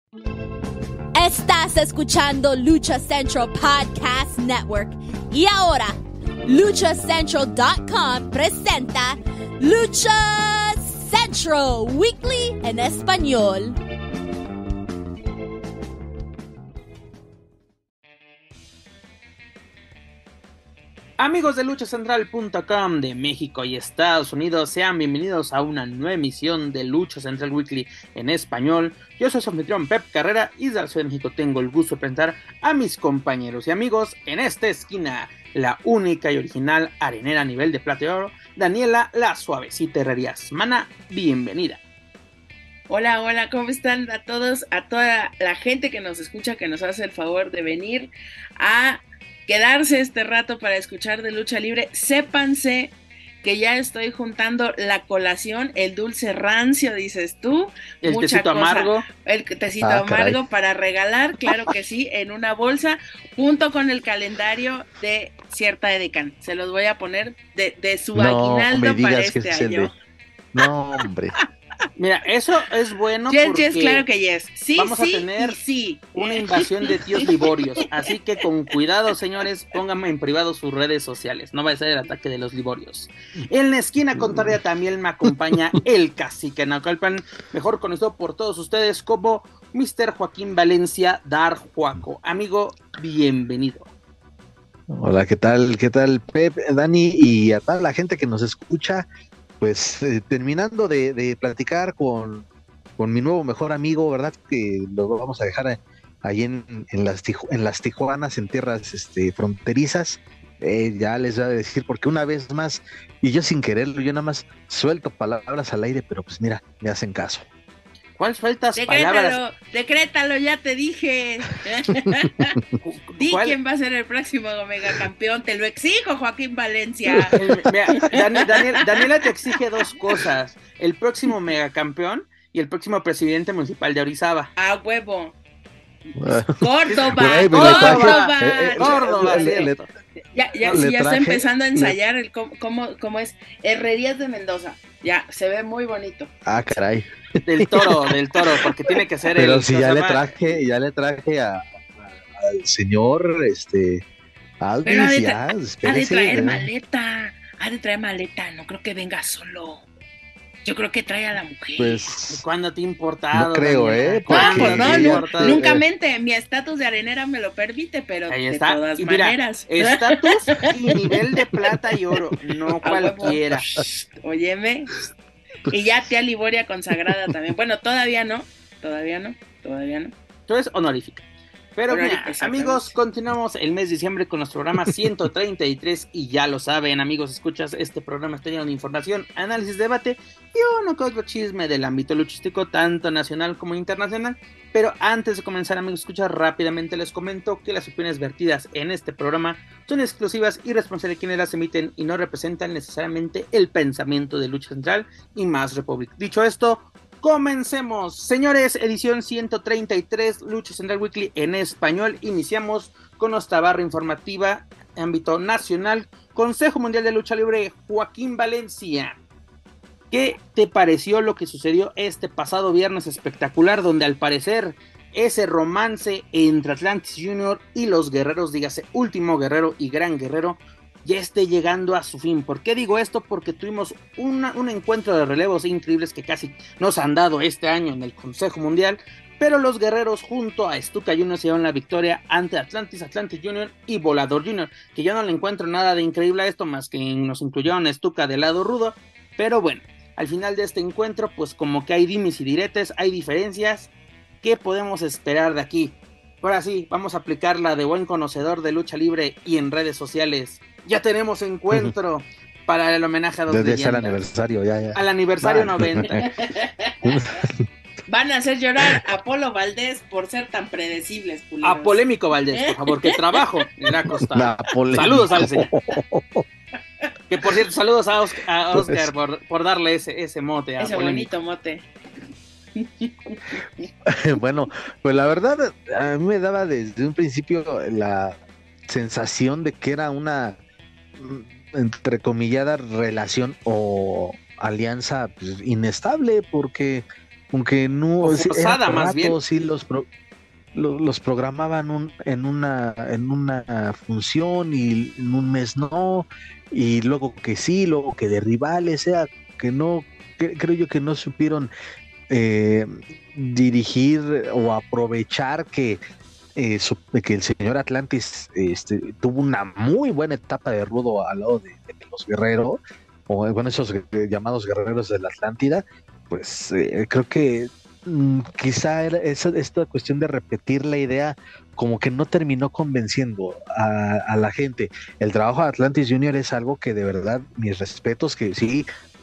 Estás escuchando Lucha Central Podcast Network. Y ahora, LuchaCentral.com presenta Lucha Central Weekly en español. Amigos de LuchaCentral.com de México y Estados Unidos, sean bienvenidos a una nueva emisión de Lucha Central Weekly en español. Yo soy su anfitrión Pep Carrera y desde la Ciudad de México tengo el gusto de presentar a mis compañeros y amigos en esta esquina, la única y original arenera a nivel de plata y oro, Daniela La Suavecita Herrerías. Mana, bienvenida. Hola, hola, ¿cómo están a todos? A toda la gente que nos escucha, que nos hace el favor de venir a quedarse este rato para escuchar de lucha libre. Sépanse que ya estoy juntando la colación, el dulce rancio, dices tú. El tecito amargo. El tecito amargo para regalar, claro que sí, en una bolsa, junto con el calendario de cierta edecán. Se los voy a poner de su aguinaldo para este año. No, hombre. Mira, eso es bueno porque claro que yes. Sí, vamos a tener una invasión de tíos liborios, así que con cuidado, señores, pónganme en privado sus redes sociales, no va a ser el ataque de los liborios. En la esquina contraria también me acompaña el cacique Naucalpan, mejor conocido por todos ustedes como Mr. Joaquín Valencia Dar Juaco. Amigo, bienvenido. Hola, ¿qué tal Pep, Dani y a toda la gente que nos escucha? Pues terminando de platicar con mi nuevo mejor amigo, ¿verdad? Que lo vamos a dejar ahí en las Tijuanas, en tierras fronterizas. Ya les voy a decir, porque una vez más, y yo sin quererlo, yo nada más suelto palabras al aire, pero pues mira, me hacen caso. ¿Cuál sueltas palabras? Decrétalo, ya te dije. Di quién va a ser el próximo megacampeón. Te lo exijo, Joaquín Valencia. Daniela te exige dos cosas: el próximo megacampeón y el próximo presidente municipal de Orizaba. ¡A huevo! Córdoba. Ya está empezando a ensayar el cómo es Herrerías de Mendoza. Ya, se ve muy bonito. Ah, caray. Del toro, porque tiene que ser. Pero si ya le traje al señor Aldis. Pero ha de traer maleta, no creo que venga solo. Yo creo que trae a la mujer. Pues, ¿cuándo te ha importado? No creo, Nunca mente. Mi estatus de arenera me lo permite, pero ahí está. De todas maneras. Estatus y nivel de plata y oro, no cualquiera. Óyeme. Y ya tía Liboria consagrada también. Bueno, todavía no. Entonces, honorífica. Pero mira, amigos, continuamos el mes de diciembre con nuestro programa 133 y ya lo saben, amigos, escuchas, este programa está lleno de información, análisis, debate y uno que otro chisme del ámbito luchístico, tanto nacional como internacional. Pero antes de comenzar, amigos, escuchar rápidamente les comento que las opiniones vertidas en este programa son exclusivas y responsables de quienes las emiten y no representan necesariamente el pensamiento de Lucha Central y Más Republic. Dicho esto, comencemos, señores, edición 133, Lucha Central Weekly en español. Iniciamos con nuestra barra informativa, ámbito nacional. Consejo Mundial de Lucha Libre, Joaquín Valencia. ¿Qué te pareció lo que sucedió este pasado viernes espectacular, donde al parecer ese romance entre Atlantis Jr. y los guerreros, dígase Último Guerrero y Gran Guerrero, ya esté llegando a su fin? ¿Por qué digo esto? Porque tuvimos un encuentro de relevos increíbles que casi nos han dado este año en el Consejo Mundial, pero los guerreros junto a Stuka Jr. se llevan la victoria ante Atlantis Jr. y Volador Jr., que yo no le encuentro nada de increíble a esto, más que nos incluyeron a Stuka del lado rudo, pero bueno, al final de este encuentro, pues como que hay dimes y diretes, hay diferencias. ¿Qué podemos esperar de aquí? Ahora sí, vamos a aplicar la de buen conocedor de lucha libre y en redes sociales. Ya tenemos encuentro para el homenaje a dos leyendas. Desde el aniversario, ya. Al aniversario 90. Van a hacer llorar a Polo Valdés por ser tan predecibles, culeros. A Polémico Valdés, por favor, que trabajo le ha costado. Saludos al señor. Que por cierto, saludos a Oscar por darle ese mote. Ese bonito mote. Bueno, pues la verdad, a mí me daba desde un principio la sensación de que era una entrecomillada relación o alianza pues, inestable, porque aunque no, o forzada, era por más bien. rato, sí los programaban en una función y en un mes no, y luego que sí, luego que de rivales, sea que no, creo yo que no supieron eh, dirigir o aprovechar que el señor Atlantis tuvo una muy buena etapa de rudo al lado de los guerreros, o bueno, esos llamados guerreros de la Atlántida, pues creo que quizá esta cuestión de repetir la idea como que no terminó convenciendo a la gente. El trabajo de Atlantis Junior es algo que de verdad, mis respetos, que sí,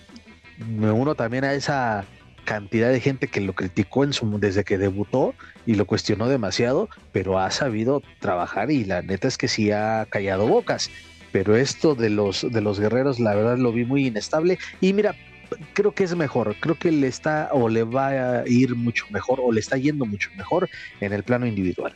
me uno también a esa cantidad de gente que lo criticó desde que debutó y lo cuestionó demasiado, pero ha sabido trabajar y la neta es que sí ha callado bocas. Pero esto de los guerreros, la verdad lo vi muy inestable. Y mira, creo que es mejor, creo que le está o le va a ir mucho mejor o le está yendo mucho mejor en el plano individual.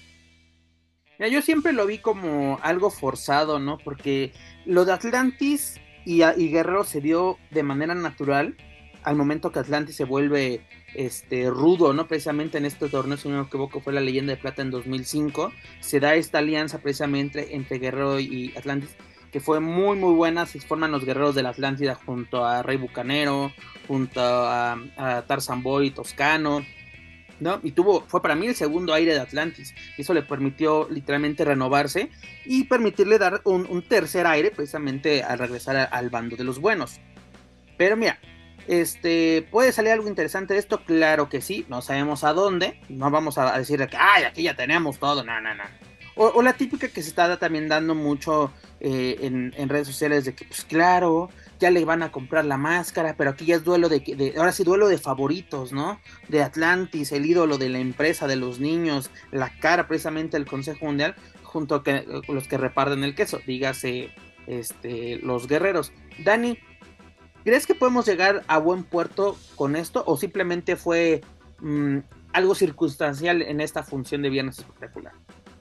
Mira, yo siempre lo vi como algo forzado, ¿no? Porque lo de Atlantis y Guerrero se dio de manera natural al momento que Atlantis se vuelve rudo, ¿no? Precisamente en este torneo, si no me equivoco, fue la Leyenda de Plata en 2005. Se da esta alianza precisamente entre Guerrero y Atlantis, que fue muy muy buena. Se forman los guerreros de la Atlántida junto a Rey Bucanero, junto a Tarzan Boy Toscano, ¿no? Y fue para mí el segundo aire de Atlantis. Eso le permitió literalmente renovarse y permitirle dar un tercer aire precisamente al regresar al bando de los buenos. Pero mira, ¿puede salir algo interesante de esto? Claro que sí, no sabemos a dónde. No vamos a decir que, ay, aquí ya tenemos todo, no. O la típica que se está también dando mucho en redes sociales de que, pues claro, ya le van a comprar la máscara, pero aquí ya es duelo ahora sí, duelo de favoritos, ¿no? De Atlantis, el ídolo de la empresa, de los niños, la cara precisamente del Consejo Mundial, junto a los que reparten el queso, dígase, los guerreros. Dani, ¿crees que podemos llegar a buen puerto con esto o simplemente fue algo circunstancial en esta función de Viernes Espectacular?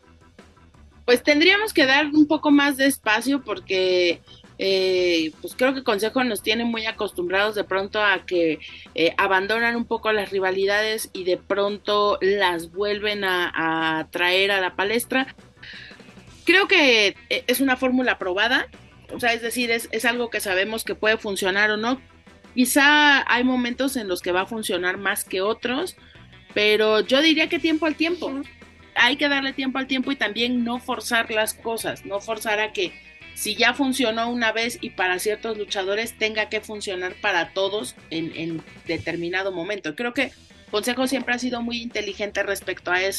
Pues tendríamos que dar un poco más de espacio porque pues creo que Consejo nos tiene muy acostumbrados de pronto a que abandonan un poco las rivalidades y de pronto las vuelven a traer a la palestra. Creo que es una fórmula probada, o sea, es decir, es algo que sabemos que puede funcionar o no. Quizá hay momentos en los que va a funcionar más que otros, pero yo diría que tiempo al tiempo. Hay que darle tiempo al tiempo y también no forzar las cosas, no forzar a que si ya funcionó una vez y para ciertos luchadores tenga que funcionar para todos en determinado momento. Creo que Consejo siempre ha sido muy inteligente respecto a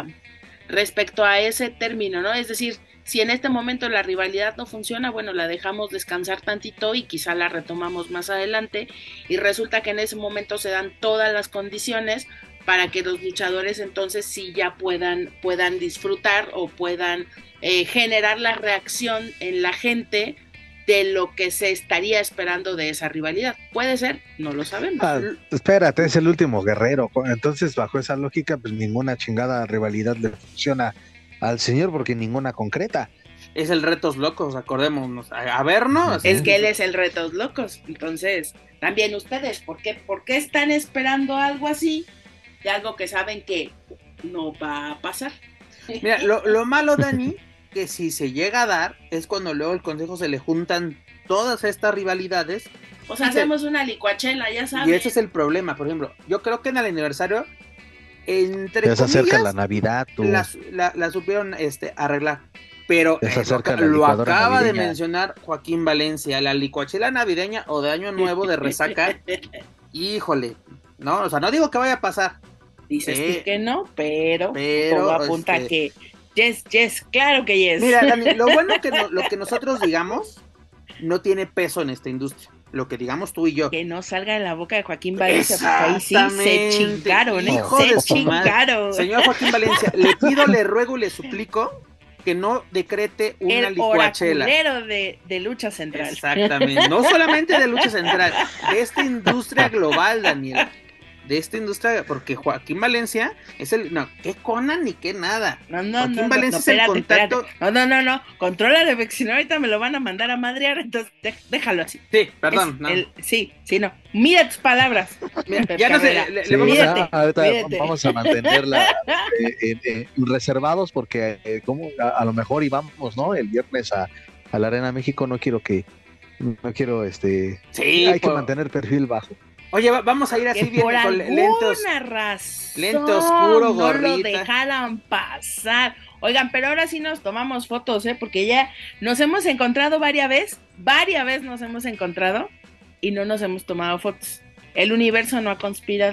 ese término, ¿no? Es decir, si en este momento la rivalidad no funciona, bueno, la dejamos descansar tantito y quizá la retomamos más adelante y resulta que en ese momento se dan todas las condiciones para que los luchadores entonces sí ya puedan disfrutar o puedan generar la reacción en la gente de lo que se estaría esperando de esa rivalidad. ¿Puede ser? No lo sabemos. Espérate, es el último guerrero. Entonces, bajo esa lógica, pues ninguna chingada rivalidad le funciona al señor porque ninguna concreta. Es el Retos Locos, acordémonos. A vernos. Es que él es el Retos Locos. Entonces, también ustedes, ¿por qué están esperando algo así? De algo que saben que no va a pasar. Mira, lo malo, Dani, que si se llega a dar, es cuando luego el Consejo se le juntan todas estas rivalidades. O sea, hacemos una licuachela, ya sabes. Y ese es el problema, por ejemplo. Yo creo que en el aniversario, entre comillas, acerca la Navidad, la supieron arreglar. Pero lo acaba navideña de mencionar Joaquín Valencia, la licuachela navideña o de Año Nuevo de resaca. Híjole, no, o sea, no digo que vaya a pasar. Dices que no, pero todo apunta que yes, claro que yes. Mira, Dani, lo bueno que lo que nosotros digamos no tiene peso en esta industria. Lo que digamos tú y yo. Que no salga de la boca de Joaquín Valencia, porque ahí sí se chingaron, se chingaron. Señor Joaquín Valencia, le pido, le ruego y le suplico que no decrete una licuachela. El oraculero de Lucha Central. Exactamente, no solamente de Lucha Central, de esta industria global, Daniel. de esta industria, porque Joaquín Valencia es qué Conan ni qué nada. Joaquín Valencia es el contacto. Espérate. No, contrólale, porque si no ahorita me lo van a mandar a madrear, entonces déjalo así. Sí, perdón. Sí, no. Mira tus palabras. Mira, ya no sé, ahorita vamos a mantenerla reservados, porque como a lo mejor íbamos, ¿no? El viernes a la Arena México, no quiero sí, hay que mantener perfil bajo. Oye, vamos a ir así bien con lentos. Lento, oscuro, gorrita. No lo dejaran pasar. Oigan, pero ahora sí nos tomamos fotos, porque ya nos hemos encontrado varias veces nos hemos encontrado y no nos hemos tomado fotos. El universo no ha conspirado.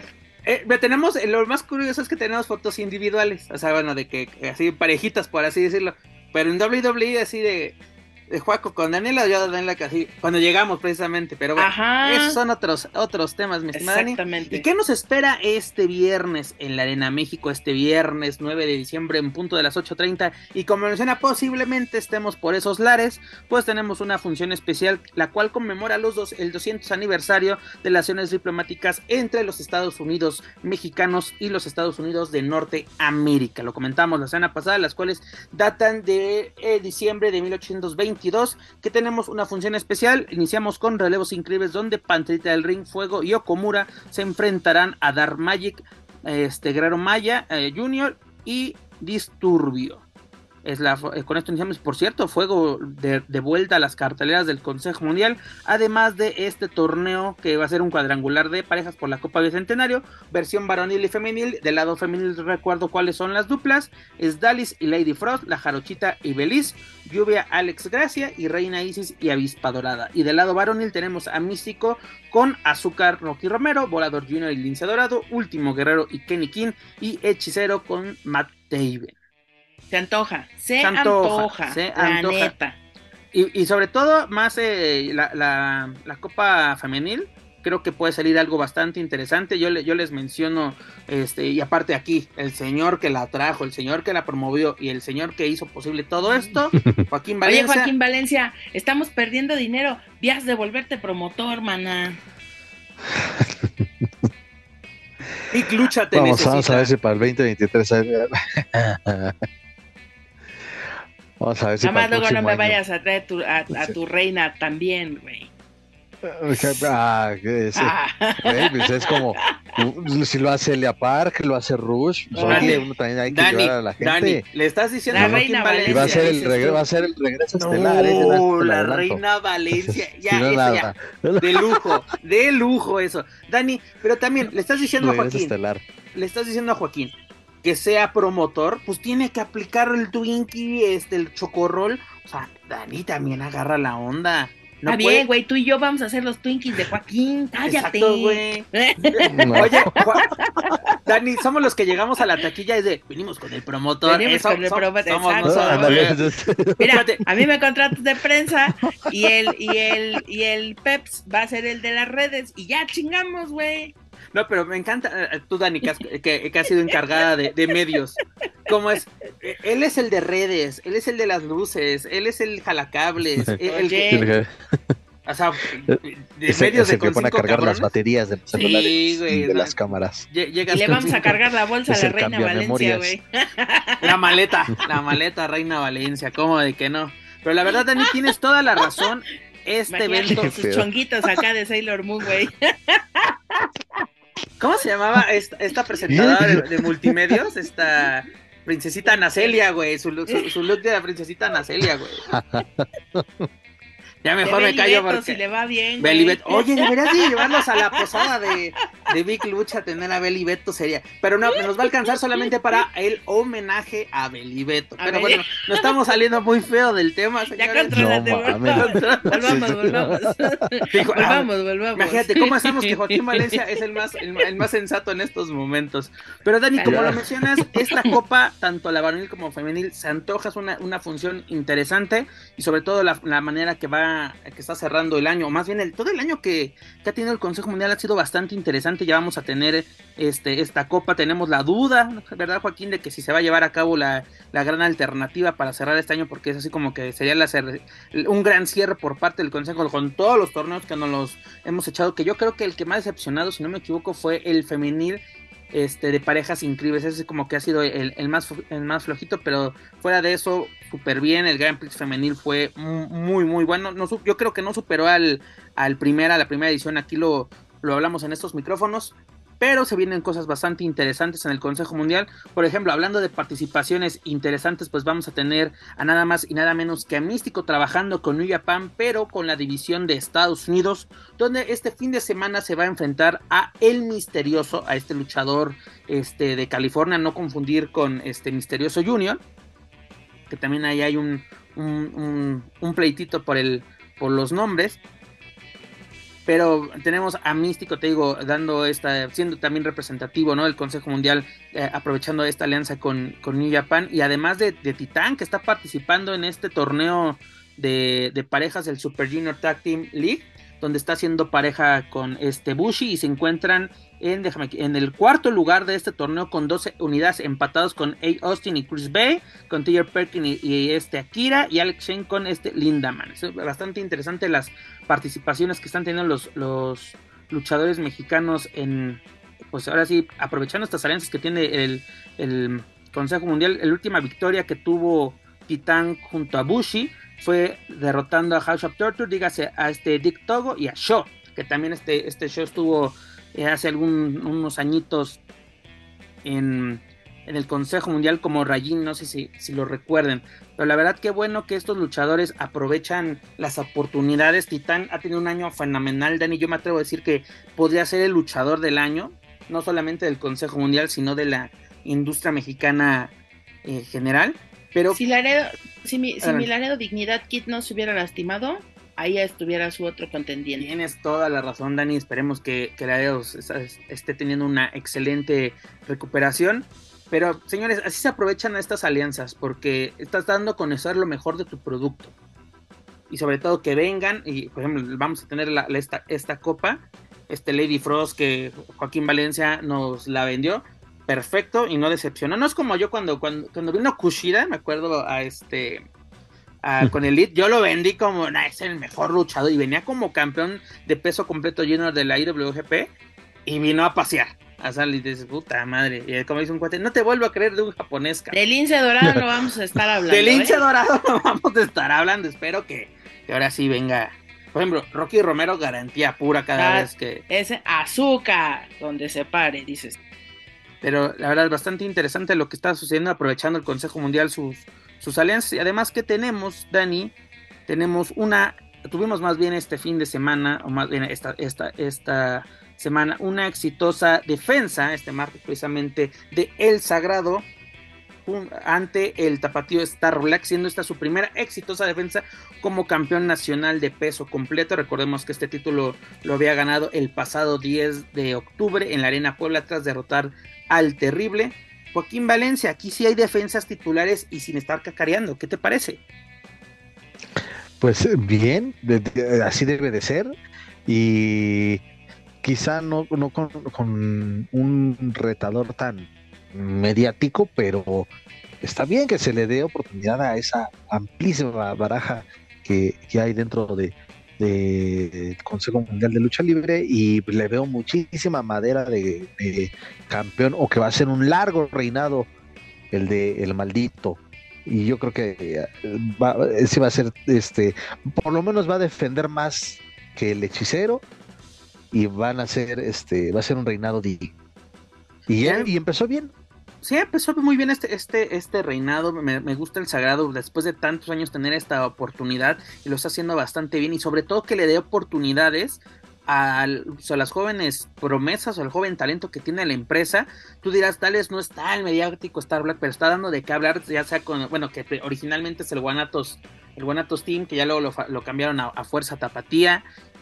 Lo más curioso es que tenemos fotos individuales, o sea, bueno, de que así parejitas, por así decirlo, pero en WWE así de Juaco con Daniela, yo Daniela casi cuando llegamos precisamente, pero bueno, esos son otros temas, mi estimada Dani. Exactamente. ¿Y qué nos espera este viernes en la Arena México, este viernes 9 de diciembre en punto de las 8:30? Y como menciona, posiblemente estemos por esos lares, pues tenemos una función especial, la cual conmemora el 200 aniversario de las acciones diplomáticas entre los Estados Unidos mexicanos y los Estados Unidos de Norteamérica. Lo comentamos la semana pasada, las cuales datan de diciembre de 1820, que tenemos una función especial. Iniciamos con relevos increíbles donde Panterita del Ring, Fuego y Okomura se enfrentarán a Dark Magic, Guerrero Maya Jr. y Disturbio. Con esto iniciamos, por cierto, Fuego de vuelta a las carteleras del Consejo Mundial, además de este torneo que va a ser un cuadrangular de parejas por la Copa Bicentenario, versión varonil y femenil. Del lado femenil recuerdo cuáles son las duplas: es Dalis y Lady Frost, la Jarochita y Beliz, Lluvia, Alex Gracia y Reina Isis y Avispa Dorada. Y del lado varonil tenemos a Místico con Azúcar, Rocky Romero, Volador Jr. y Lince Dorado, Último Guerrero y Kenny King, y Hechicero con Matt Taven. Se antoja. La neta. Y sobre todo, más la Copa Femenil, creo que puede salir algo bastante interesante. Yo les menciono, y aparte aquí, el señor que la trajo, el señor que la promovió y el señor que hizo posible todo esto, Joaquín Valencia. Oye, Joaquín Valencia, estamos perdiendo dinero. Vías de volverte promotor, mana. Y Lucha te necesita. Vamos a ver si para el 2023 vamos a ver si nada más luego no me vayas a traer a tu reina también, güey. Pues es como si lo hace Elia Park, lo hace Rush, pues oye, uno también hay que llevar a la gente. Dani, le estás diciendo a Reina Valencia. Y va a ser el regreso estelar. La Reina Valencia, ya, eso ya. De lujo eso. Dani, pero también le estás diciendo a Joaquín que sea promotor, pues tiene que aplicar el Twinkie, el chocorrol. O sea, Dani también agarra la onda. No está bien, güey, tú y yo vamos a hacer los Twinkies de Joaquín, cállate. Exacto, güey. Oye, Dani, somos los que llegamos a la taquilla y venimos con el promotor. Mira, a mí me contratas de prensa y el Peps va a ser el de las redes y ya chingamos, güey. No, pero me encanta, tú Dani, que has sido encargada de medios. ¿Cómo es? Él es el de redes, él es el de las luces, él es el jalacables, o sea, de medios de que pone a cargar cabrones. Las baterías de los celulares de las cámaras. Y le vamos a cargar la bolsa a la Reina Valencia, güey. La maleta Reina Valencia, ¿cómo de que no? Pero la verdad, Dani, tienes toda la razón. Evento. Sus chonguitos acá de Sailor Moon, güey. ¿Cómo se llamaba esta presentadora de multimedios? Esta princesita Anacelia, güey. Su look de la princesita Anacelia, güey. Ya mejor me callo porque... si le va bien, Oye, deberías de llevarlos a la posada de Big Lucha, tener a Beli Beto sería... Pero no, nos va a alcanzar solamente para el homenaje a Beli Beto. Pero bueno, nos estamos saliendo muy feo del tema, señores. Ya contrólate, volvamos. Imagínate cómo estamos que Joaquín Valencia es el más sensato en estos momentos. Pero Dani, como lo mencionas, esta copa, tanto la varonil como femenil, se antoja, es una función interesante y sobre todo la manera que va está cerrando el año, o más bien todo el año que ha tenido el Consejo Mundial ha sido bastante interesante. Ya vamos a tener esta copa, tenemos la duda, ¿verdad, Joaquín?, de que si se va a llevar a cabo la gran alternativa para cerrar este año, porque es así como que sería un gran cierre por parte del Consejo con todos los torneos que nos los hemos echado, que yo creo que el que más decepcionado, si no me equivoco, fue el femenil de parejas increíbles. Ese como que ha sido el más flojito, pero fuera de eso, súper bien. El Grand Prix femenil fue muy, muy bueno. Yo creo que no superó a la primera edición. Aquí lo hablamos en estos micrófonos, pero se vienen cosas bastante interesantes en el Consejo Mundial. Por ejemplo, hablando de participaciones interesantes, pues vamos a tener a nada más y nada menos que a Místico trabajando con New Japan, pero con la división de Estados Unidos, donde este fin de semana se va a enfrentar a El Misterioso, a este luchador de California, no confundir con Misterioso Junior, que también ahí hay un pleitito por los nombres. Pero tenemos a Místico, te digo, siendo también representativo, ¿no?, del Consejo Mundial, aprovechando esta alianza con New Japan, y además de Titán, que está participando en este torneo de parejas del Super Junior Tag Team League, donde está haciendo pareja con Bushi, y se encuentran en el cuarto lugar de este torneo con 12 unidades, empatados con A. Austin y Chris Bay, con Taylor Perkin y Akira, y Alex Shane con Lindaman. Es bastante interesante las participaciones que están teniendo los luchadores mexicanos pues ahora sí, aprovechando estas alianzas que tiene el Consejo Mundial. La última victoria que tuvo Titán junto a Bushi fue derrotando a House of Torture, dígase a Dick Togo y a Shaw, que también este Shaw estuvo hace unos añitos en el Consejo Mundial como Rajin, no sé si lo recuerden, pero la verdad que bueno que estos luchadores aprovechan las oportunidades. Titán ha tenido un año fenomenal, Dani, yo me atrevo a decir que podría ser el luchador del año, no solamente del Consejo Mundial, sino de la industria mexicana general. Pero si mi Laredo Dignidad Kid no se hubiera lastimado, ahí estuviera su otro contendiente. Tienes toda la razón, Dani. Esperemos que Laredo esté teniendo una excelente recuperación. Pero, señores, así se aprovechan estas alianzas, porque estás dando a conocer lo mejor de tu producto. Y sobre todo que vengan, y por ejemplo, vamos a tener esta copa, Lady Frost, que Joaquín Valencia nos la vendió. Perfecto, y no decepcionó. No es como yo cuando vino Kushida, me acuerdo con Elite, yo lo vendí como es el mejor luchador, y venía como campeón de peso completo junior de la IWGP, y vino a pasear. A salir y dices, puta madre, y como dice un cuate, no te vuelvo a creer de un japonés, cabrón. De lince dorado no vamos a estar hablando. De lince dorado no vamos a estar hablando. Espero que ahora sí venga. Por ejemplo, Rocky Romero, garantía pura cada vez que... Ese azúcar, donde se pare, dices. Pero la verdad es bastante interesante lo que está sucediendo, aprovechando el Consejo Mundial sus alianzas. Y además que tenemos, Dani, tuvimos más bien este fin de semana, o más bien esta semana, una exitosa defensa, este martes precisamente, de El Sagrado ante el tapatío Star Black, siendo esta su primera exitosa defensa como campeón nacional de peso completo. Recordemos que este título lo había ganado el pasado 10 de octubre en la Arena Puebla tras derrotar al Terrible. Joaquín Valencia, aquí sí hay defensas titulares y sin estar cacareando, ¿qué te parece? Pues bien, así debe de ser, y quizá no con un retador tan mediático, pero está bien que se le dé oportunidad a esa amplísima baraja que hay dentro del Consejo Mundial de Lucha Libre, y le veo muchísima madera de campeón, o que va a ser un largo reinado el maldito, y yo creo que ese va a ser, por lo menos va a defender más que el hechicero, y va a ser un reinado digno. Y empezó bien. Sí, empezó muy bien este reinado. Me gusta El Sagrado después de tantos años tener esta oportunidad, y lo está haciendo bastante bien, y sobre todo que le dé oportunidades a las jóvenes promesas o al joven talento que tiene la empresa. Tú dirás, tal vez no está el mediático Star Black, pero está dando de qué hablar, ya sea que originalmente es el Guanatos Team, que ya luego lo cambiaron a Fuerza Tapatía.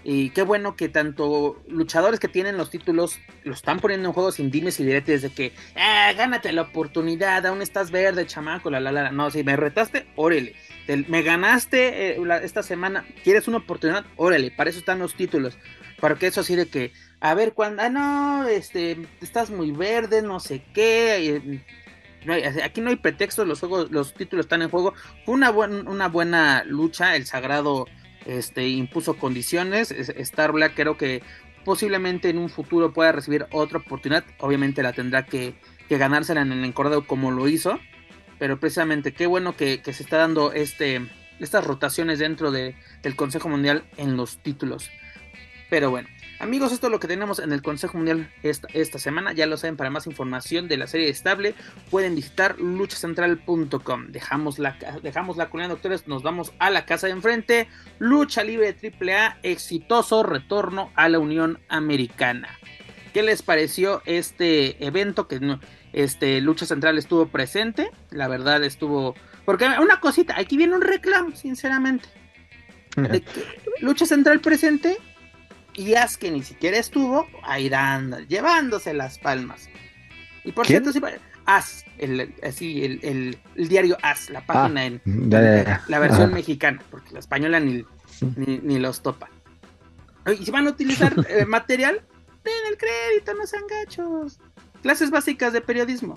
Y qué bueno que tanto luchadores que tienen los títulos lo están poniendo en juego sin dimes y diretes de que gánate la oportunidad, aún estás verde, chamaco, no, si me retaste, órale, me ganaste esta semana, ¿quieres una oportunidad? Órale, para eso están los títulos, para que eso así de que, a ver, cuando, no, estás muy verde, no sé qué, aquí no hay pretextos, los títulos están en juego. Fue una buena lucha, el Sagrado impuso condiciones. Star Black creo que posiblemente en un futuro pueda recibir otra oportunidad, obviamente la tendrá que ganársela en el encordado como lo hizo, pero precisamente qué bueno que se está dando estas rotaciones dentro del Consejo Mundial en los títulos. Pero bueno, amigos, esto es lo que tenemos en el Consejo Mundial esta semana. Ya lo saben, para más información de la serie estable pueden visitar luchacentral.com. Dejamos la colina, doctores, nos vamos a la casa de enfrente. Lucha Libre AAA, exitoso retorno a la Unión Americana. ¿Qué les pareció este evento? Que Lucha Central estuvo presente, la verdad estuvo... Porque una cosita, aquí viene un reclamo, sinceramente. De que Lucha Central presente... Y As, que ni siquiera estuvo, ahí anda, llevándose las palmas. Y por cierto, sí, As, el diario As, la página en la versión mexicana, porque la española ni los topa. Y si van a utilizar material, den el crédito, no sean gachos. Clases básicas de periodismo.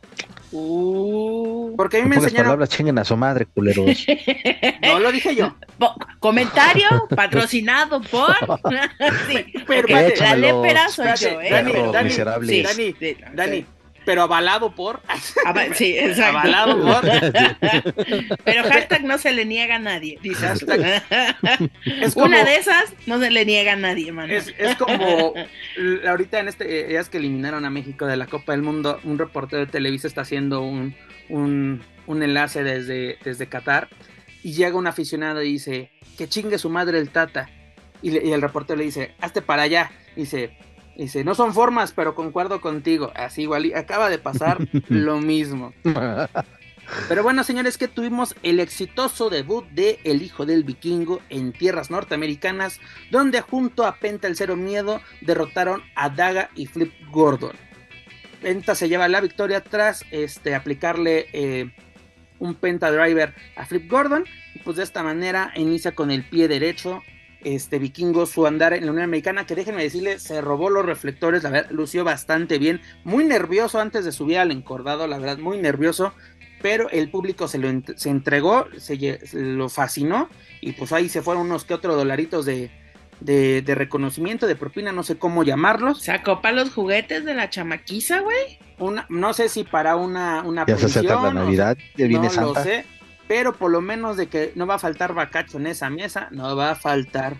Porque a mí me enseñaron... palabras, chinguen a su madre, culeros. No lo dije yo. Comentario patrocinado por... sí, pero la lépera soy yo, Dani, pero avalado por... sí, exacto. Avalado por... Pero hashtag no se le niega a nadie, dice. Es como... Una de esas no se le niega a nadie, mano. Es como ahorita ya es que eliminaron a México de la Copa del Mundo, un reportero de Televisa está haciendo un enlace desde Qatar y llega un aficionado y dice, que chingue su madre el Tata. Y el reportero le dice, hazte para allá. Dice, no son formas, pero concuerdo contigo. Así igual, acaba de pasar lo mismo. Pero bueno, señores, que tuvimos el exitoso debut de El Hijo del Vikingo en tierras norteamericanas, donde junto a Penta el Cero Miedo derrotaron a Daga y Flip Gordon. Penta se lleva la victoria tras aplicarle un Penta Driver a Flip Gordon, y pues de esta manera inicia con el pie derecho Vikingo su andar en la Unión Americana, que déjenme decirle, se robó los reflectores, la verdad, lució bastante bien, muy nervioso antes de subir al encordado, la verdad, muy nervioso, pero el público se entregó, se lo fascinó, y pues ahí se fueron unos que otros dolaritos de reconocimiento, de propina, no sé cómo llamarlos. ¿Sacó para los juguetes de la chamaquiza, güey? No sé si para una ya se acerca la Navidad, ya viene no Santa. Lo sé, pero por lo menos de que no va a faltar bacacho en esa mesa, no va a faltar.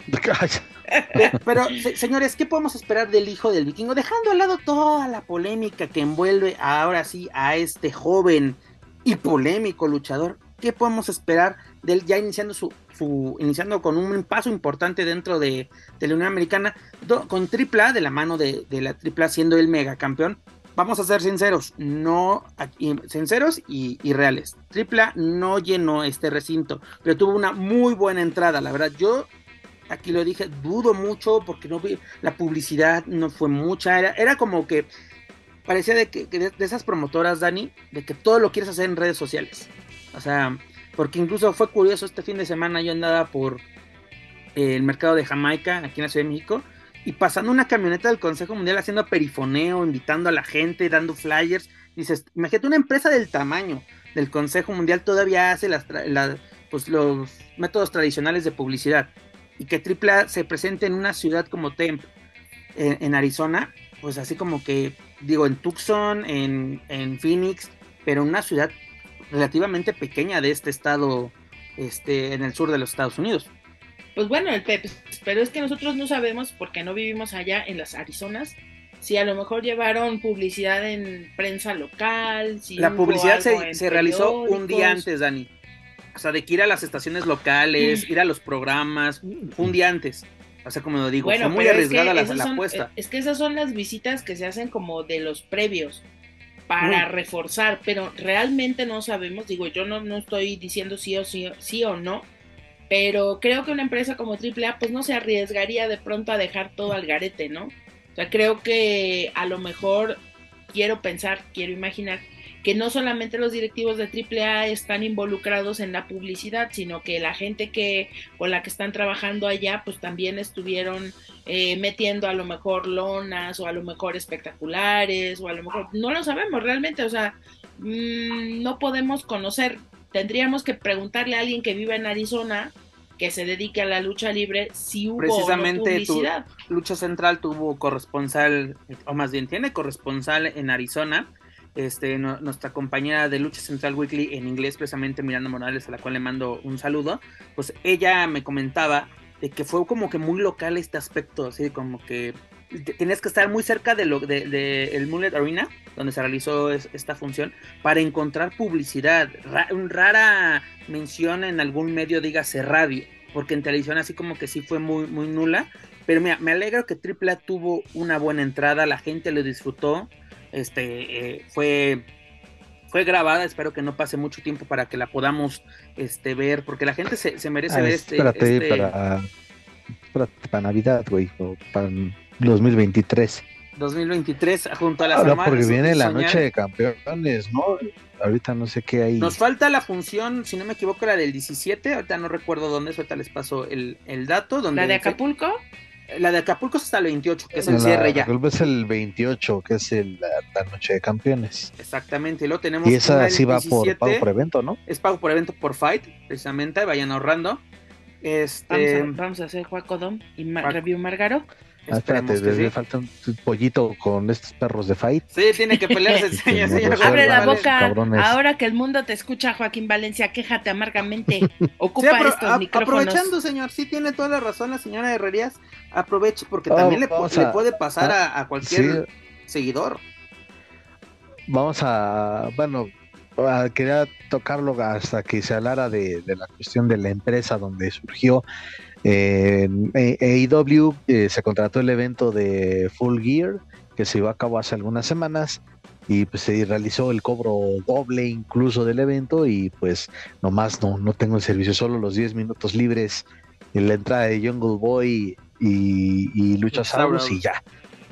Pero señores, ¿qué podemos esperar del Hijo del Vikingo? Dejando al lado toda la polémica que envuelve ahora sí a este joven y polémico luchador, ¿qué podemos esperar de él ya iniciando iniciando con un paso importante dentro de la Unión Americana, con AAA, de la mano de la AAA siendo el megacampeón? Vamos a ser sinceros, sinceros y reales. AAA no llenó este recinto, pero tuvo una muy buena entrada, la verdad. Yo aquí lo dije, dudo mucho porque no vi la publicidad, no fue mucha, era como que parecía de esas promotoras, Dani, de que todo lo quieres hacer en redes sociales. O sea, porque incluso fue curioso, este fin de semana yo andaba por el mercado de Jamaica, aquí en la Ciudad de México, y pasando una camioneta del Consejo Mundial haciendo perifoneo, invitando a la gente, dando flyers. Dices, imagínate, una empresa del tamaño del Consejo Mundial todavía hace pues los métodos tradicionales de publicidad, y que AAA se presente en una ciudad como Tempe, en Arizona, pues así como que, digo, en Tucson, en Phoenix, pero en una ciudad relativamente pequeña de este estado, en el sur de los Estados Unidos. Pues bueno, el Pep, pero es que nosotros no sabemos, porque no vivimos allá en las Arizonas, si a lo mejor llevaron publicidad en prensa local. Si la publicidad se realizó un día antes, Dani. O sea, de que ir a las estaciones locales, ir a los programas, un día antes. O sea, como lo digo, bueno, fue muy arriesgada la apuesta. Es que esas son las visitas que se hacen como de los previos, para reforzar, pero realmente no sabemos. Digo, yo no estoy diciendo sí o no, pero creo que una empresa como AAA pues no se arriesgaría de pronto a dejar todo al garete, ¿no? O sea, creo que a lo mejor quiero imaginar que no solamente los directivos de AAA están involucrados en la publicidad, sino que la gente con la que están trabajando allá, pues también estuvieron metiendo a lo mejor lonas, o a lo mejor espectaculares, o a lo mejor, no lo sabemos realmente, o sea, no podemos conocer, tendríamos que preguntarle a alguien que vive en Arizona, que se dedique a la lucha libre, si hubo precisamente o no publicidad. Lucha Central tuvo corresponsal, o más bien tiene corresponsal en Arizona. Nuestra compañera de Lucha Central Weekly en inglés, precisamente Miranda Morales, a la cual le mando un saludo, pues ella me comentaba de que fue como que muy local este aspecto, así como que tenías que estar muy cerca de el Mullet Arena, donde se realizó esta función, para encontrar publicidad, rara mención en algún medio, dígase radio, porque en televisión así como que sí fue muy, muy nula, pero mira, me alegro que AAA tuvo una buena entrada, la gente lo disfrutó, fue grabada, espero que no pase mucho tiempo para que la podamos ver, porque la gente se merece ver para Navidad, güey, o para 2023 junto a las armadas, porque viene la noche de campeones, ¿no? Ahorita no sé qué hay. Nos falta la función, si no me equivoco, la del 17, ahorita no recuerdo dónde es, ahorita les paso el dato. ¿La de Acapulco? La de Acapulco es hasta el 28, que es el cierre ya. Es el 28, que es la noche de campeones. Exactamente, y luego tenemos. Y esa sí va por pago por evento, ¿no? Es pago por evento por Fight, precisamente, vayan ahorrando. Vamos a hacer Juacodom y Review Margaro. Espérate, le falta un pollito con estos perros de Fight. Sí, tiene que pelearse, señor. Abre la boca, cabrones. Ahora que el mundo te escucha, Joaquín Valencia, quéjate amargamente. Ocupa estos micrófonos. Aprovechando, señor, sí tiene toda la razón la señora Herrerías. Aproveche, porque también le puede pasar a cualquier seguidor. Quería tocarlo hasta que se hablara de la cuestión de la empresa donde surgió. En AEW se contrató el evento de Full Gear, que se llevó a cabo hace algunas semanas, y pues se realizó el cobro doble incluso del evento, y pues nomás no tengo el servicio, solo los 10 minutos libres en la entrada de Jungle Boy y Luchasaurus, y ya.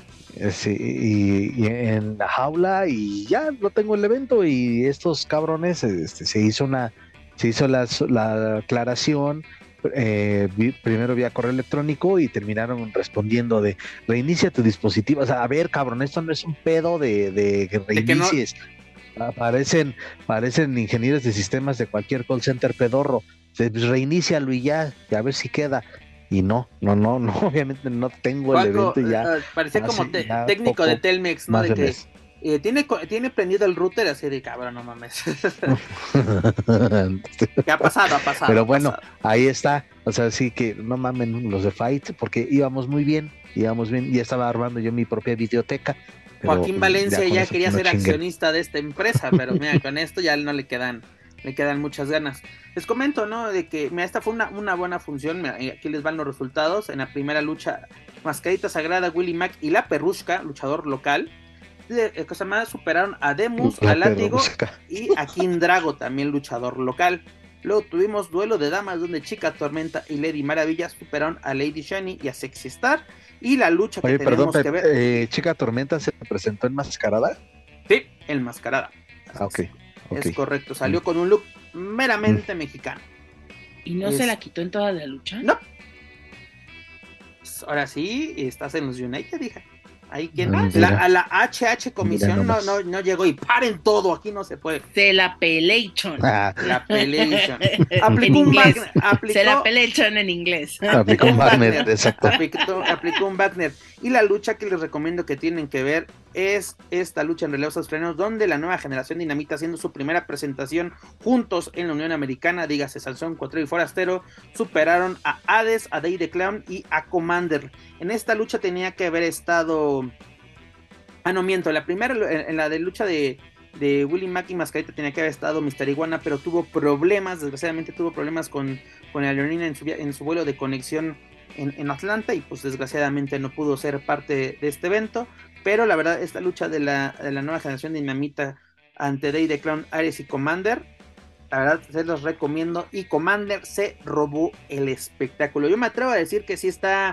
Y en la jaula, y ya no tengo el evento, y estos cabrones se hizo la aclaración primero vía correo electrónico, y terminaron respondiendo de reinicia tu dispositivo. O sea, a ver, cabrón, esto no es un pedo de que reinicies. Parecen ingenieros de sistemas de cualquier call center pedorro. Reinícialo y ya, a ver si queda. Y no, obviamente no tengo el evento ya. Parecía como técnico de Telmex, ¿no? De que tiene prendido el router, así de cabrón, no mames. ¿Qué ha pasado? Pero bueno, ahí está. O sea, sí que no mamen los de Fight, porque íbamos muy bien, ya estaba armando yo mi propia videoteca. Joaquín Valencia ya quería ser accionista de esta empresa, pero mira, con esto ya no le quedan muchas ganas. Les comento, ¿no? De que esta fue una buena función. Aquí les van los resultados. En la primera lucha, Mascarita Sagrada, Willie Mack y La Perrusca, luchador local, superaron a Demus, a Látigo y a King Drago, también luchador local. Luego tuvimos duelo de damas, donde Chica Tormenta y Lady Maravilla superaron a Lady Shani y a Sexy Star. Y la lucha que tenemos que ver. ¿Chica Tormenta se presentó enmascarada? Sí, enmascarada. Ok. Es correcto, salió con un look meramente mexicano. ¿Y no se la quitó en toda la lucha? No. Ahora sí, estás en los United, hija. Ahí quien a la HH comisión no llegó, y paren todo, aquí no se puede. Se la pelation. La pelation. Se la pelation en inglés. Aplicó un Wagner, exacto. Aplicó un Wagner. Y la lucha que les recomiendo que tienen que ver es esta lucha en relevos australianos, donde la nueva generación Dinamita, haciendo su primera presentación juntos en la Unión Americana, dígase Sansón, Cuatrero y Forastero, superaron a Hades, a Day the Clown y a Commander. En esta lucha tenía que haber estado... no miento, la primera, en la de lucha de Willie Mack y Mascarita, tenía que haber estado Mr. Iguana, pero tuvo problemas, desgraciadamente tuvo problemas con la aerolínea en su vuelo de conexión en Atlanta, y pues desgraciadamente no pudo ser parte de este evento. Pero la verdad, esta lucha de la nueva generación Dinamita ante Day the Clown, Ares y Commander la verdad se los recomiendo, y Commander se robó el espectáculo. Yo me atrevo a decir que sí está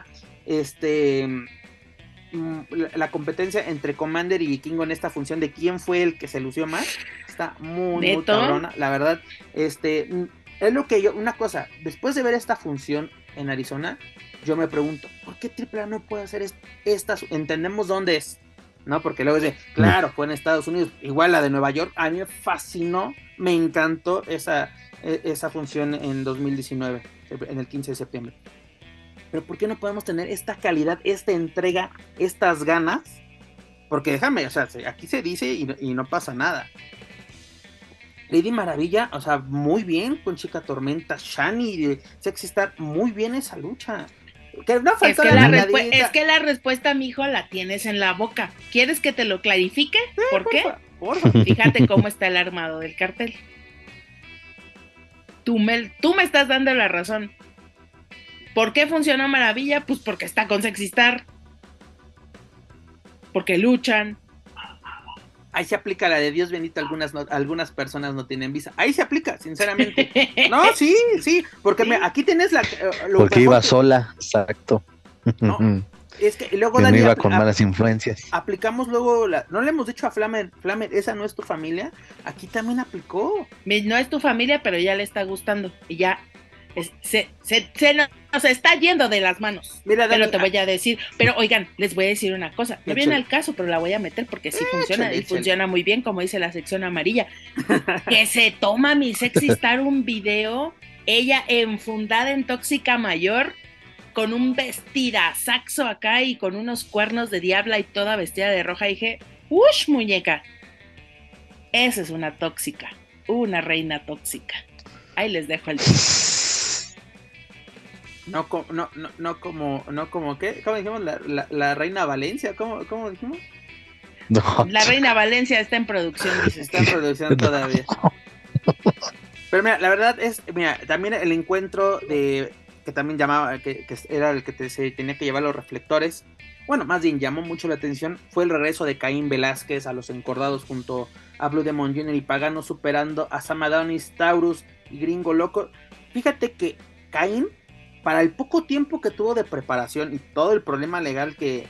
la competencia entre Commander y Vikingo en esta función de quién fue el que se lució más. Está muy cabrona, la verdad. Es lo que una cosa, después de ver esta función en Arizona, yo me pregunto, ¿por qué AAA no puede hacer esta? Entendemos dónde es, ¿no? Porque luego dice, claro, fue en Estados Unidos, igual la de Nueva York, a mí me fascinó, me encantó esa función en 2019, en el 15 de septiembre. Pero ¿por qué no podemos tener esta calidad, esta entrega, estas ganas? Porque déjame, o sea, aquí se dice y no pasa nada. Lady Maravilla, o sea, muy bien con Chica Tormenta, Shani, Sexy Star, muy bien esa lucha. Que no faltó es que la respuesta, mijo, la tienes en la boca. ¿Quieres que te lo clarifique? ¿Por qué? Fíjate cómo está el armado del cartel. Tú me estás dando la razón. ¿Por qué funcionó Maravilla? Pues porque está con Sexy Star. Porque luchan. Ahí se aplica la de Dios bendito, algunas personas no tienen visa. Ahí se aplica, sinceramente. No, sí, porque ¿sí? Aquí tienes porque iba sola, exacto. No, es que luego Dani, no iba con malas influencias. Aplicamos luego, no le hemos dicho a Flamer, esa no es tu familia. Aquí también aplicó. No es tu familia, pero ya le está gustando. Y ya se nos está yendo de las manos. Mira, Dani, pero te voy a decir, pero oigan, les voy a decir una cosa, no viene al caso, pero la voy a meter porque sí funciona, y funciona muy bien, como dice la sección amarilla. Que se toma mi Sexy Star un video, ella enfundada en tóxica mayor, con un vestidazaxo acá y con unos cuernos de diabla y toda vestida de roja, y dije, ¡ush, muñeca! Esa es una tóxica, una reina tóxica. Ahí les dejo el tip. No como ¿qué? ¿Cómo dijimos? La reina Valencia, ¿cómo dijimos? No. La reina Valencia está en producción, dice. Está en producción todavía. Pero mira, la verdad es, también el encuentro que también llamaba, que era el que se tenía que llevar los reflectores. Bueno, más bien llamó mucho la atención, fue el regreso de Caín Velázquez a los encordados junto a Blue Demon Jr. y Pagano, superando a Sam Adonis, Taurus y Gringo Loco. Fíjate que Caín, para el poco tiempo que tuvo de preparación y todo el problema legal que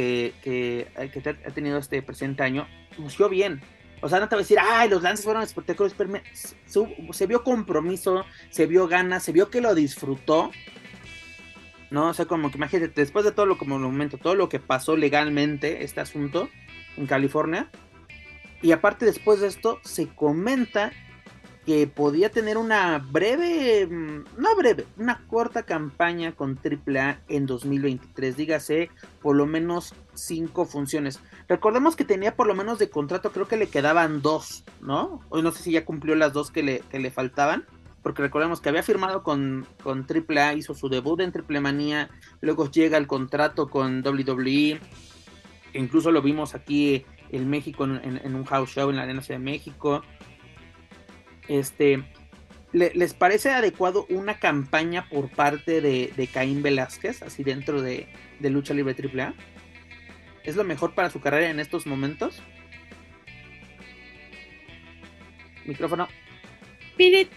ha tenido este presente año, lució bien. O sea, no te voy a decir, ¡ay, los lances fueron espectaculares! Se vio compromiso, se vio ganas, se vio que lo disfrutó. No, o sea, como que imagínate, después de todo todo lo que pasó legalmente, este asunto en California, y aparte después de esto, se comenta que podía tener una corta campaña con AAA en 2023, dígase, por lo menos 5 funciones. Recordemos que tenía por lo menos de contrato, creo que le quedaban 2, ¿no? Hoy no sé si ya cumplió las 2 que le faltaban, porque recordemos que había firmado con AAA, hizo su debut en Triple Manía, luego llega el contrato con WWE, que incluso lo vimos aquí en México en un house show en la Arena Ciudad de México. ¿Les parece adecuado una campaña por parte de Caín Velázquez, así dentro de Lucha Libre AAA? ¿Es lo mejor para su carrera en estos momentos? Micrófono. Pirit.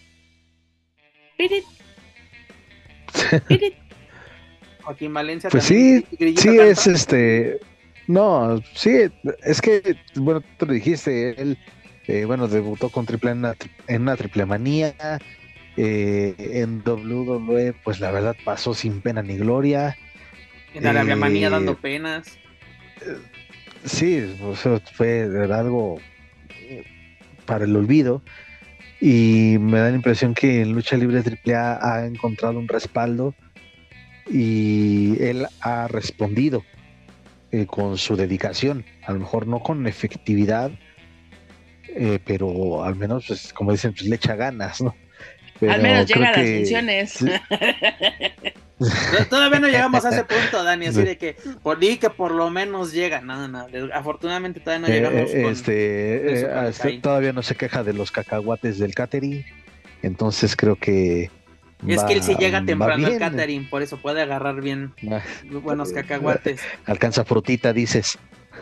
Joaquín Valencia. Pues también, sí es no, sí, es que, bueno, tú lo dijiste, él debutó con AAA en una Triple Manía, en WWE, pues la verdad pasó sin pena ni gloria. En Arabia Manía dando penas. Sí, pues, fue de verdad algo para el olvido, y me da la impresión que en Lucha Libre AAA ha encontrado un respaldo y él ha respondido con su dedicación, a lo mejor no con efectividad, pero al menos, pues, como dicen, pues le echa ganas, ¿no? Pero al menos llega a las funciones. Sí. Todavía no llegamos a ese punto, Dani, así de que por lo menos llega. No, afortunadamente todavía no llegamos todavía no se queja de los cacahuates del catering, entonces creo que es que él sí llega temprano al catering, por eso puede agarrar bien buenos cacahuates. Alcanza frutita, dices.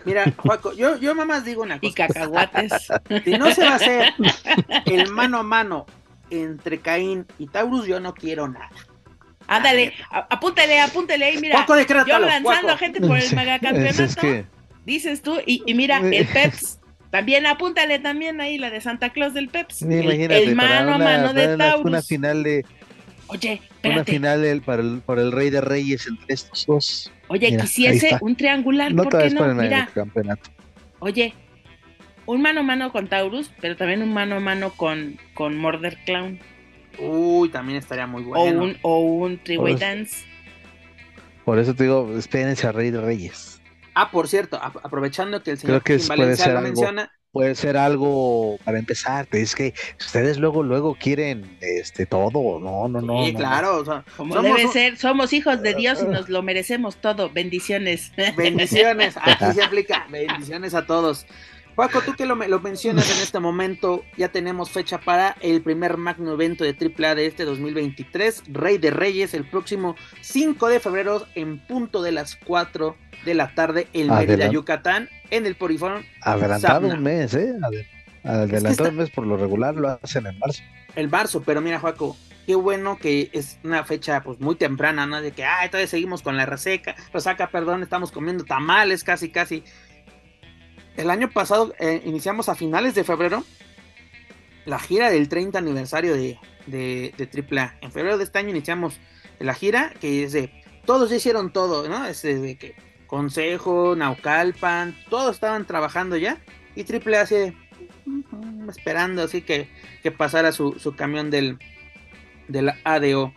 Mira, Juaco, yo mamás digo una cosa. Y cacahuates. Si no se va a hacer el mano a mano entre Caín y Taurus, yo no quiero nada. Ándale, apúntale ahí, mira. Juaco, yo lanzando a gente por el megacampeonato, Es que... dices tú, y mira, el Peps, también apúntale también ahí la de Santa Claus del Peps. El mano a mano de Taurus. Una final de... Oye, espérate. Una final por el Rey de Reyes entre estos dos. Oye, mira, quisiese un triangular, no ¿por qué no? Mira, campeonato. Oye, un mano a mano con Taurus, pero también un mano a mano con Murder Clown. Uy, también estaría muy bueno. O un three-way dance. Por eso te digo, espérense a Rey de Reyes. Por cierto, aprovechando que el señor Valencia lo menciona. Puede ser algo para empezar, es que ustedes luego quieren todo, no. Sí, claro, o sea, como debe ser, somos hijos de Dios y nos lo merecemos todo, bendiciones. Bendiciones, aquí se aplica, bendiciones a todos. Paco, tú que lo mencionas en este momento, ya tenemos fecha para el primer magno evento de AAA de este 2023, Rey de Reyes, el próximo 5 de febrero en punto de las 4 de la tarde en Mérida, Yucatán, en el Poliforum. Adelantado un mes, adelantado un mes, por lo regular lo hacen en marzo. El marzo, pero mira, Juaco, qué bueno que es una fecha pues muy temprana, ¿no? De que, todavía seguimos con la resaca, estamos comiendo tamales casi. El año pasado iniciamos a finales de febrero la gira del 30 aniversario de AAA. En febrero de este año iniciamos la gira, que es de, todos ya hicieron todo, ¿no? Es de que Consejo, Naucalpan, todos estaban trabajando ya, y AAA así esperando así que pasara su camión del ADO.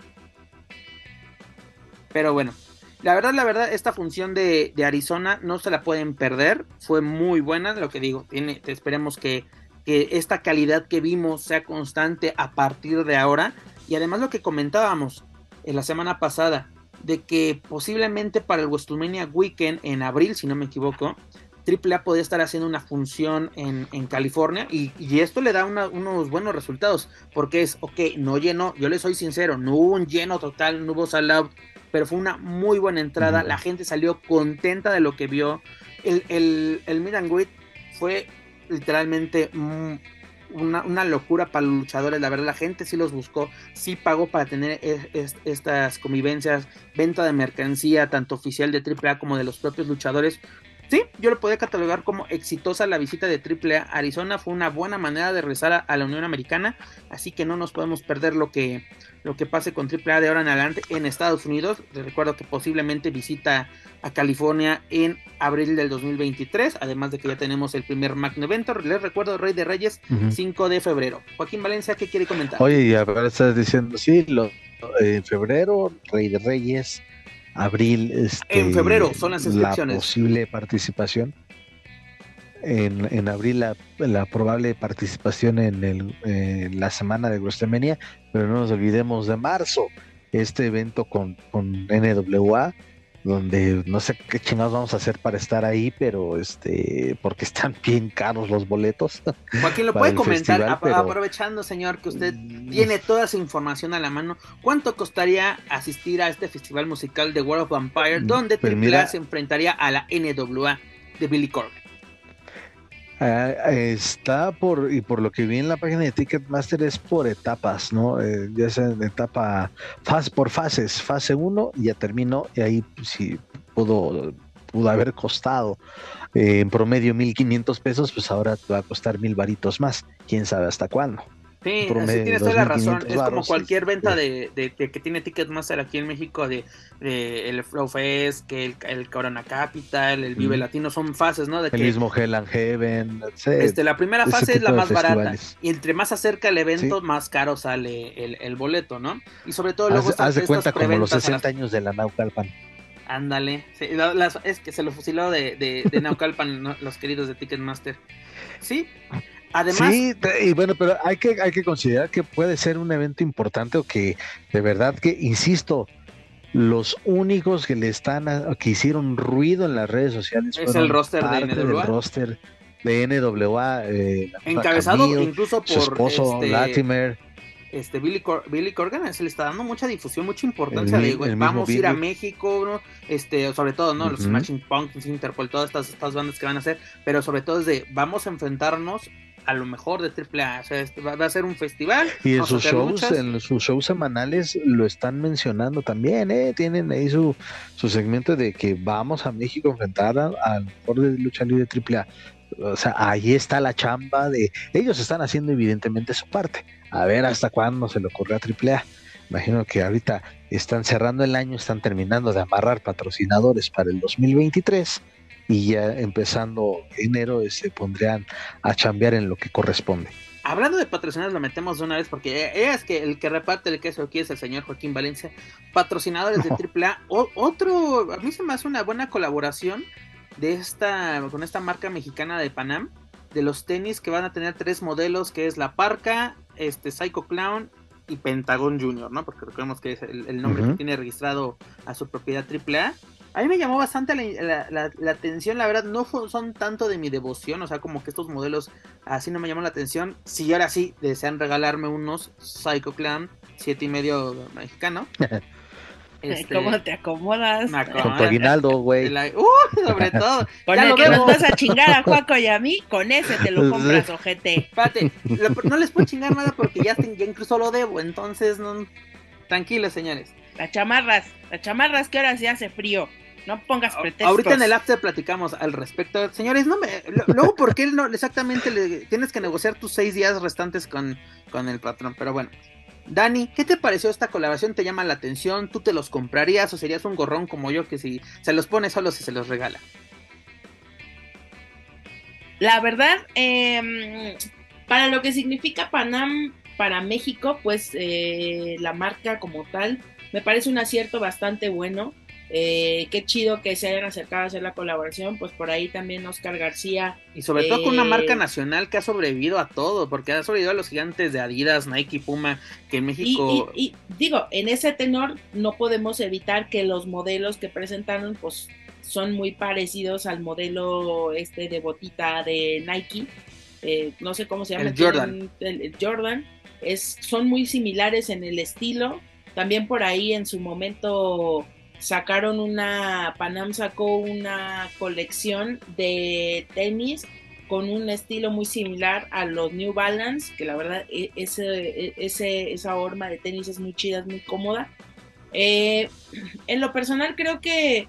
Pero bueno, la verdad, esta función de Arizona no se la pueden perder, fue muy buena, lo que digo, esperemos que esta calidad que vimos sea constante a partir de ahora, y además lo que comentábamos en la semana pasada, de que posiblemente para el WrestleMania Weekend en abril, si no me equivoco, AAA podría estar haciendo una función en California, y esto le da unos buenos resultados, porque es, no llenó, yo le soy sincero, no hubo un lleno total, no hubo sold out, pero fue una muy buena entrada, la gente salió contenta de lo que vio, el meet and greet fue literalmente una locura para los luchadores, la verdad la gente sí los buscó, sí pagó para tener estas convivencias, venta de mercancía, tanto oficial de AAA como de los propios luchadores. Sí, yo lo podría catalogar como exitosa la visita de AAA a Arizona, fue una buena manera de regresar a la Unión Americana, así que no nos podemos perder lo que pase con AAA de ahora en adelante en Estados Unidos. Les recuerdo que posiblemente visita a California en abril del 2023, además de que ya tenemos el primer magno evento. Les recuerdo, Rey de Reyes, 5 de febrero. Joaquín Valencia, ¿qué quiere comentar? Oye, y ahora estás diciendo, sí, en febrero, Rey de Reyes, abril, en febrero son las inscripciones. La posible participación. En abril la probable participación en la semana de WrestleMania, pero no nos olvidemos de marzo, este evento con NWA, donde no sé qué chingados vamos a hacer para estar ahí, pero porque están bien caros los boletos. Joaquín, lo puede comentar, aprovechando, señor, que usted tiene toda esa información a la mano. ¿Cuánto costaría asistir a este festival musical de World of Vampire, donde AAA se enfrentaría a la NWA de Billy Corgan? Está por lo que vi en la página de Ticketmaster, es por etapas, ¿no? Ya sea en etapa, por fases, fase 1 ya terminó, y ahí sí pudo haber costado en promedio 1,500 pesos, pues ahora te va a costar 1,000 varitos más, quién sabe hasta cuándo. Sí, así tienes toda la razón. Es como cualquier venta de que tiene Ticketmaster aquí en México, de el Flow Fest, que el Corona Capital, el Vive Latino, son fases, ¿no? El mismo Hell and Heaven. La primera fase es la más barata, y entre más acerca el evento, más caro sale el boleto, ¿no? Y sobre todo luego haz de cuenta como los 60 años de la Naucalpan. Ándale, sí, es que se lo fusiló de Naucalpan, ¿no? Los queridos de Ticketmaster. Sí. Además, sí, y bueno, pero hay que considerar que puede ser un evento importante, o que de verdad que, insisto, los únicos que que hicieron ruido en las redes sociales es el roster de NWA. Del roster de NWA, encabezado Camille, incluso por su esposo Latimer. Billy Corgan se le está dando mucha difusión, mucha importancia vamos a ir a México, ¿no? Sobre todo, ¿no? Los Smashing Pumpkins, Interpol, todas estas bandas que van a hacer, pero sobre todo es de vamos a enfrentarnos a lo mejor de AAA, o sea, va a ser un festival. Y en sus shows semanales lo están mencionando también, tienen ahí su segmento de que vamos a México a enfrentar al mejor de lucha libre AAA. O sea, ahí está la chamba de ellos, están haciendo evidentemente su parte. A ver hasta cuándo se le ocurre a AAA. Imagino que ahorita están cerrando el año, están terminando de amarrar patrocinadores para el 2023 y ya empezando enero se pondrían a chambear en lo que corresponde. Hablando de patrocinadores, lo metemos de una vez porque es que el que reparte el queso aquí es el señor Joaquín Valencia. Patrocinadores de AAA. A mí se me hace una buena colaboración con esta marca mexicana de Panam, de los tenis que van a tener 3 modelos, que es la Parca, Psycho Clown y Pentagon Junior, ¿no? Porque recordemos que es el nombre que tiene registrado a su propiedad AAA. A mí me llamó bastante la atención, la verdad, no son tanto de mi devoción, o sea, como que estos modelos así no me llaman la atención. Si ahora sí desean regalarme unos Psycho Clown 7.5 mexicano. ¿Cómo te acomodas? Con tu aguinaldo, güey. Sobre todo. Con el que nos vas a chingar a Juaco y a mí, con ese te lo compras, ojete. Espérate, no les puedo chingar nada porque ya incluso lo debo, entonces no. Tranquilos, señores. Las chamarras que ahora sí hace frío. No pongas pretextos. Ahorita en el after platicamos al respecto. Señores, luego, ¿por qué no exactamente tienes que negociar tus 6 días restantes con el patrón? Pero bueno. Dani, ¿qué te pareció esta colaboración? ¿Te llama la atención? ¿Tú te los comprarías o serías un gorrón como yo que si se los pone solo si se los regala? La verdad, para lo que significa Panam para México, pues la marca como tal, me parece un acierto bastante bueno. Qué chido que se hayan acercado a hacer la colaboración, pues por ahí también Oscar García. Y sobre todo con una marca nacional que ha sobrevivido a todo, porque ha sobrevivido a los gigantes de Adidas, Nike y Puma, que en México... Y digo, en ese tenor no podemos evitar que los modelos que presentaron, pues son muy parecidos al modelo de botita de Nike, no sé cómo se llama. El Jordan. El Jordan, son muy similares en el estilo, también por ahí en su momento... Panam sacó una colección de tenis con un estilo muy similar a los New Balance, que la verdad esa horma de tenis es muy chida, es muy cómoda. En lo personal creo que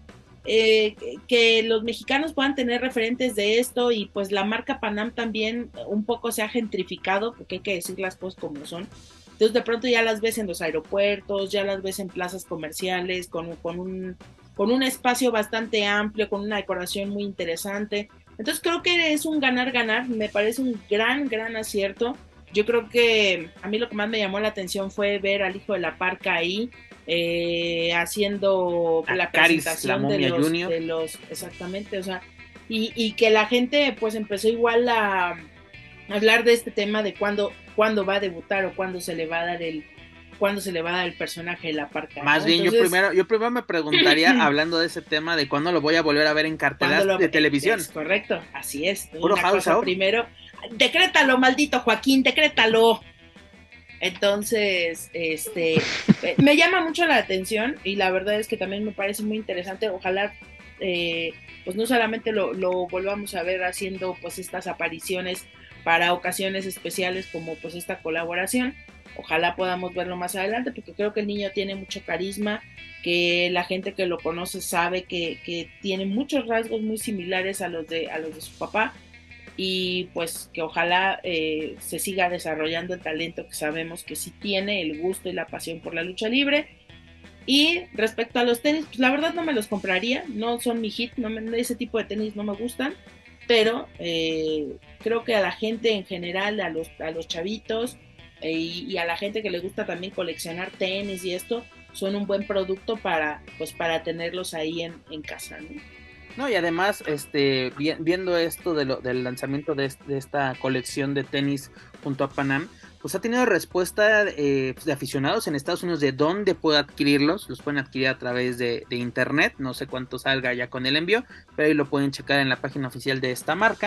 los mexicanos puedan tener referentes de esto y pues la marca Panam también un poco se ha gentrificado, porque hay que decir las cosas como son. Entonces de pronto ya las ves en los aeropuertos, ya las ves en plazas comerciales, con un espacio bastante amplio, con una decoración muy interesante. Entonces creo que es un ganar-ganar, me parece un gran acierto. Yo creo que a mí lo que más me llamó la atención fue ver al hijo de la Parca ahí, haciendo la presentación de los exactamente, o sea, y que la gente pues empezó igual a hablar de este tema de cuándo va a debutar o cuándo se le va a dar el personaje de la Parca, ¿no? Más bien, entonces, yo primero me preguntaría, hablando de ese tema, de cuándo lo voy a volver a ver en cartelas de televisión. Es correcto, así es. Puro house out. Primero, decrétalo, maldito Joaquín, decrétalo. Entonces, me llama mucho la atención y la verdad es que también me parece muy interesante. Ojalá, pues no solamente lo volvamos a ver haciendo pues estas apariciones para ocasiones especiales como pues esta colaboración. Ojalá podamos verlo más adelante porque creo que el niño tiene mucho carisma, que la gente que lo conoce sabe que tiene muchos rasgos muy similares a los de su papá y pues que ojalá se siga desarrollando el talento que sabemos que sí tiene, el gusto y la pasión por la lucha libre. Y respecto a los tenis, pues la verdad no me los compraría, no son mi hit, ese tipo de tenis no me gustan, pero creo que a la gente en general, a los chavitos y a la gente que le gusta también coleccionar tenis y esto, son un buen producto para tenerlos ahí en casa, ¿no? No, y además, viendo esto del lanzamiento de esta colección de tenis junto a Panam, pues ha tenido respuesta de aficionados en Estados Unidos de dónde puede adquirirlos. Los pueden adquirir a través de internet, no sé cuánto salga ya con el envío, pero ahí lo pueden checar en la página oficial de esta marca.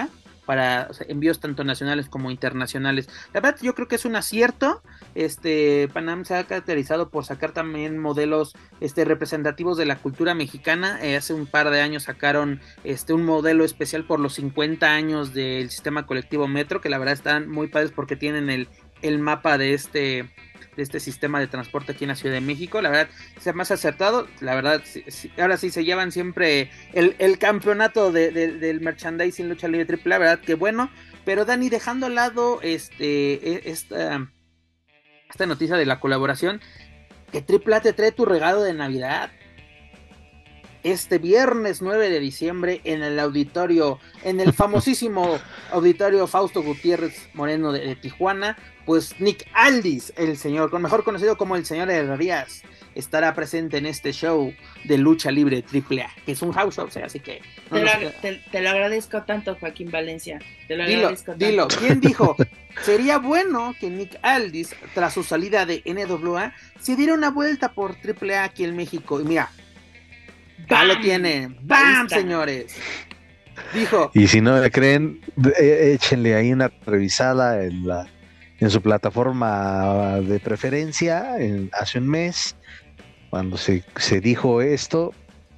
para envíos tanto nacionales como internacionales. La verdad, yo creo que es un acierto. Panam se ha caracterizado por sacar también modelos representativos de la cultura mexicana. Hace un par de años sacaron un modelo especial por los 50 años del sistema colectivo Metro, que la verdad están muy padres porque tienen el mapa de este sistema de transporte aquí en la Ciudad de México. La verdad, se ha más acertado. La verdad, ahora sí se llevan siempre el campeonato del merchandising lucha libre AAA. La verdad que bueno. Pero Dani, dejando al lado esta noticia de la colaboración, que AAA te trae tu regalo de Navidad. Este viernes 9 de diciembre en el famosísimo auditorio Fausto Gutiérrez Moreno de Tijuana, pues Nick Aldis, mejor conocido como el señor Herrerías, estará presente en este show de lucha libre AAA, que es un house show, así que... Te lo agradezco tanto, Joaquín Valencia. Dilo, ¿quién dijo? Sería bueno que Nick Aldis, tras su salida de NWA, se diera una vuelta por AAA aquí en México, y mira... Ya lo tienen. ¡Bam, señores! Dijo. Y si no le creen, échenle ahí una revisada en su plataforma de preferencia hace un mes, cuando se dijo esto.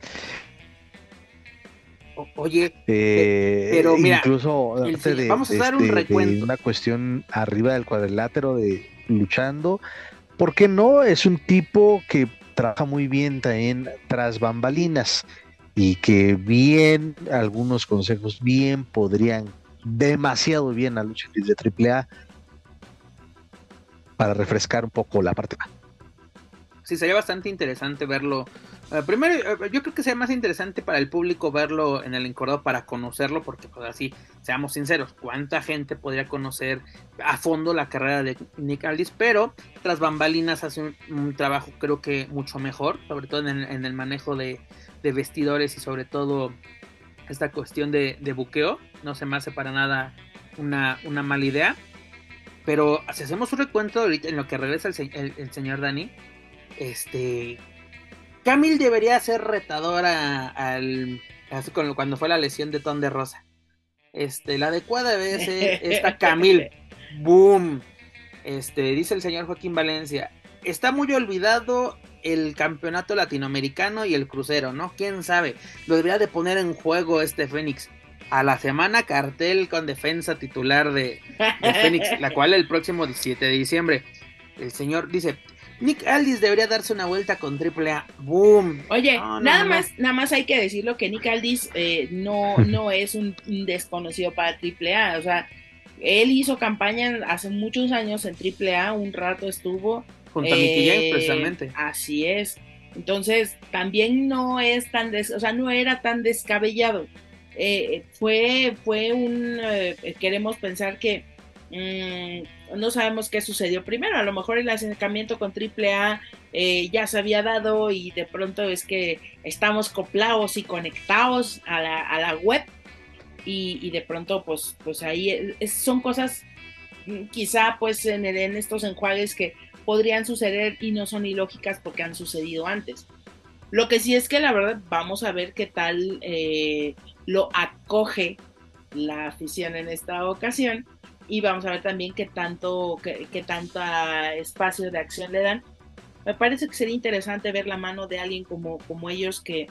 Oye, pero mira, incluso vamos a dar un recuento. De una cuestión arriba del cuadrilátero de luchando. ¿Por qué no? Es un tipo que trabaja muy bien también tras bambalinas y que bien, algunos consejos bien podrían demasiado bien a lucha de AAA para refrescar un poco la parte. Sí, sería bastante interesante verlo. Primero, yo creo que sería más interesante para el público verlo en el encordado para conocerlo, porque pues así, seamos sinceros, ¿cuánta gente podría conocer a fondo la carrera de Nick Aldis? Pero tras bambalinas hace un trabajo creo que mucho mejor, sobre todo en el manejo de vestidores y sobre todo esta cuestión de buqueo. No se me hace para nada una mala idea. Pero si hacemos un recuento ahorita en lo que regresa el señor Dani, Camille debería ser retadora cuando fue la lesión de Ton de Rosa. La adecuada debe ser esta Camille. Boom. Dice el señor Joaquín Valencia. Está muy olvidado el campeonato latinoamericano y el crucero, ¿no? ¿Quién sabe? Lo debería de poner en juego Fénix. A la semana cartel con defensa titular de Fénix, la cual el próximo 17 de diciembre. El señor dice... Nick Aldis debería darse una vuelta con AAA. ¡Boom! Oye, nada más hay que decirlo que Nick Aldis no es un desconocido para AAA. O sea, él hizo campaña hace muchos años en AAA, un rato estuvo. Junto a Mickie James, precisamente. Así es. Entonces, también no es no era tan descabellado. Fue queremos pensar que no sabemos qué sucedió primero. A lo mejor el acercamiento con AAA ya se había dado y de pronto es que estamos coplados y conectados a la web y de pronto pues ahí son cosas quizá pues en estos enjuagues que podrían suceder y no son ilógicas porque han sucedido antes. Lo que sí es que la verdad vamos a ver qué tal lo acoge la afición en esta ocasión. Y vamos a ver también qué tanto espacio de acción le dan. Me parece que sería interesante ver la mano de alguien como ellos que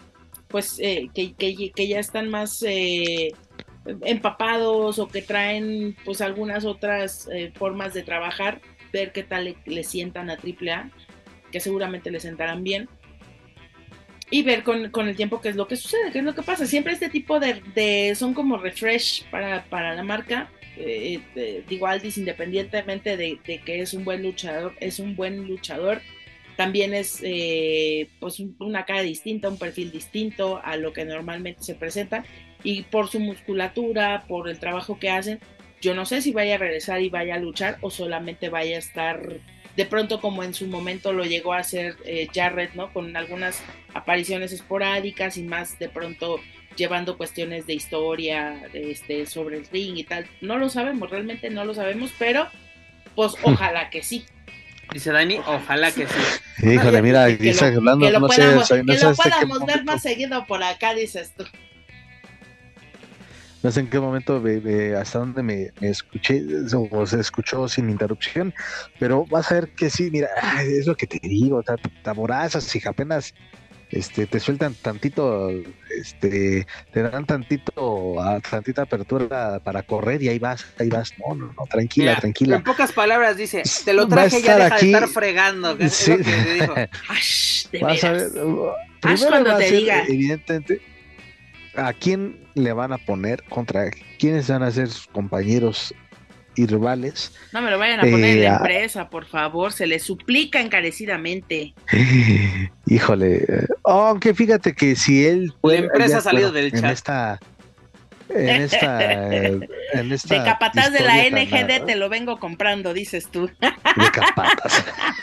ya están más empapados o que traen pues algunas otras formas de trabajar, ver qué tal le sientan a AAA, que seguramente le sentarán bien. Y ver con el tiempo qué es lo que sucede, qué es lo que pasa. Siempre este tipo de son como refresh para la marca. Digo, Aldis, independientemente de que es un buen luchador, también es pues una cara distinta, un perfil distinto a lo que normalmente se presenta, y por su musculatura, por el trabajo que hacen, yo no sé si vaya a regresar y vaya a luchar o solamente vaya a estar de pronto como en su momento lo llegó a hacer Jarrett, ¿no? Con algunas apariciones esporádicas y más de pronto llevando cuestiones de historia sobre el ring y tal. No lo sabemos, realmente no lo sabemos, pero pues ojalá que sí. Dice Dani, ojalá que sí. Híjole, mira, dice hablando, que lo podamos ver más seguido por acá, dices tú. no sé en qué momento, hasta dónde me escuché o se escuchó sin interrupción, pero vas a ver que sí, mira, es lo que te digo, te aborazas y apenas te sueltan tantito, te dan tantita apertura para correr y ahí vas, no, tranquila, Mira, tranquila. en pocas palabras dice, te lo traje, ya deja aquí de estar fregando, sí. Es lo que te dijo. De vas a ver, primero cuando va a te ser, diga. evidentemente, ¿a quién le van a poner? ¿Contra quiénes van a ser sus compañeros y rivales? No me lo vayan a poner en la empresa, por favor, se les suplica encarecidamente. Híjole, aunque fíjate que si él la empresa ha salido del chat. En esta de capataz de la NGD te lo vengo comprando, dices tú. De capataz.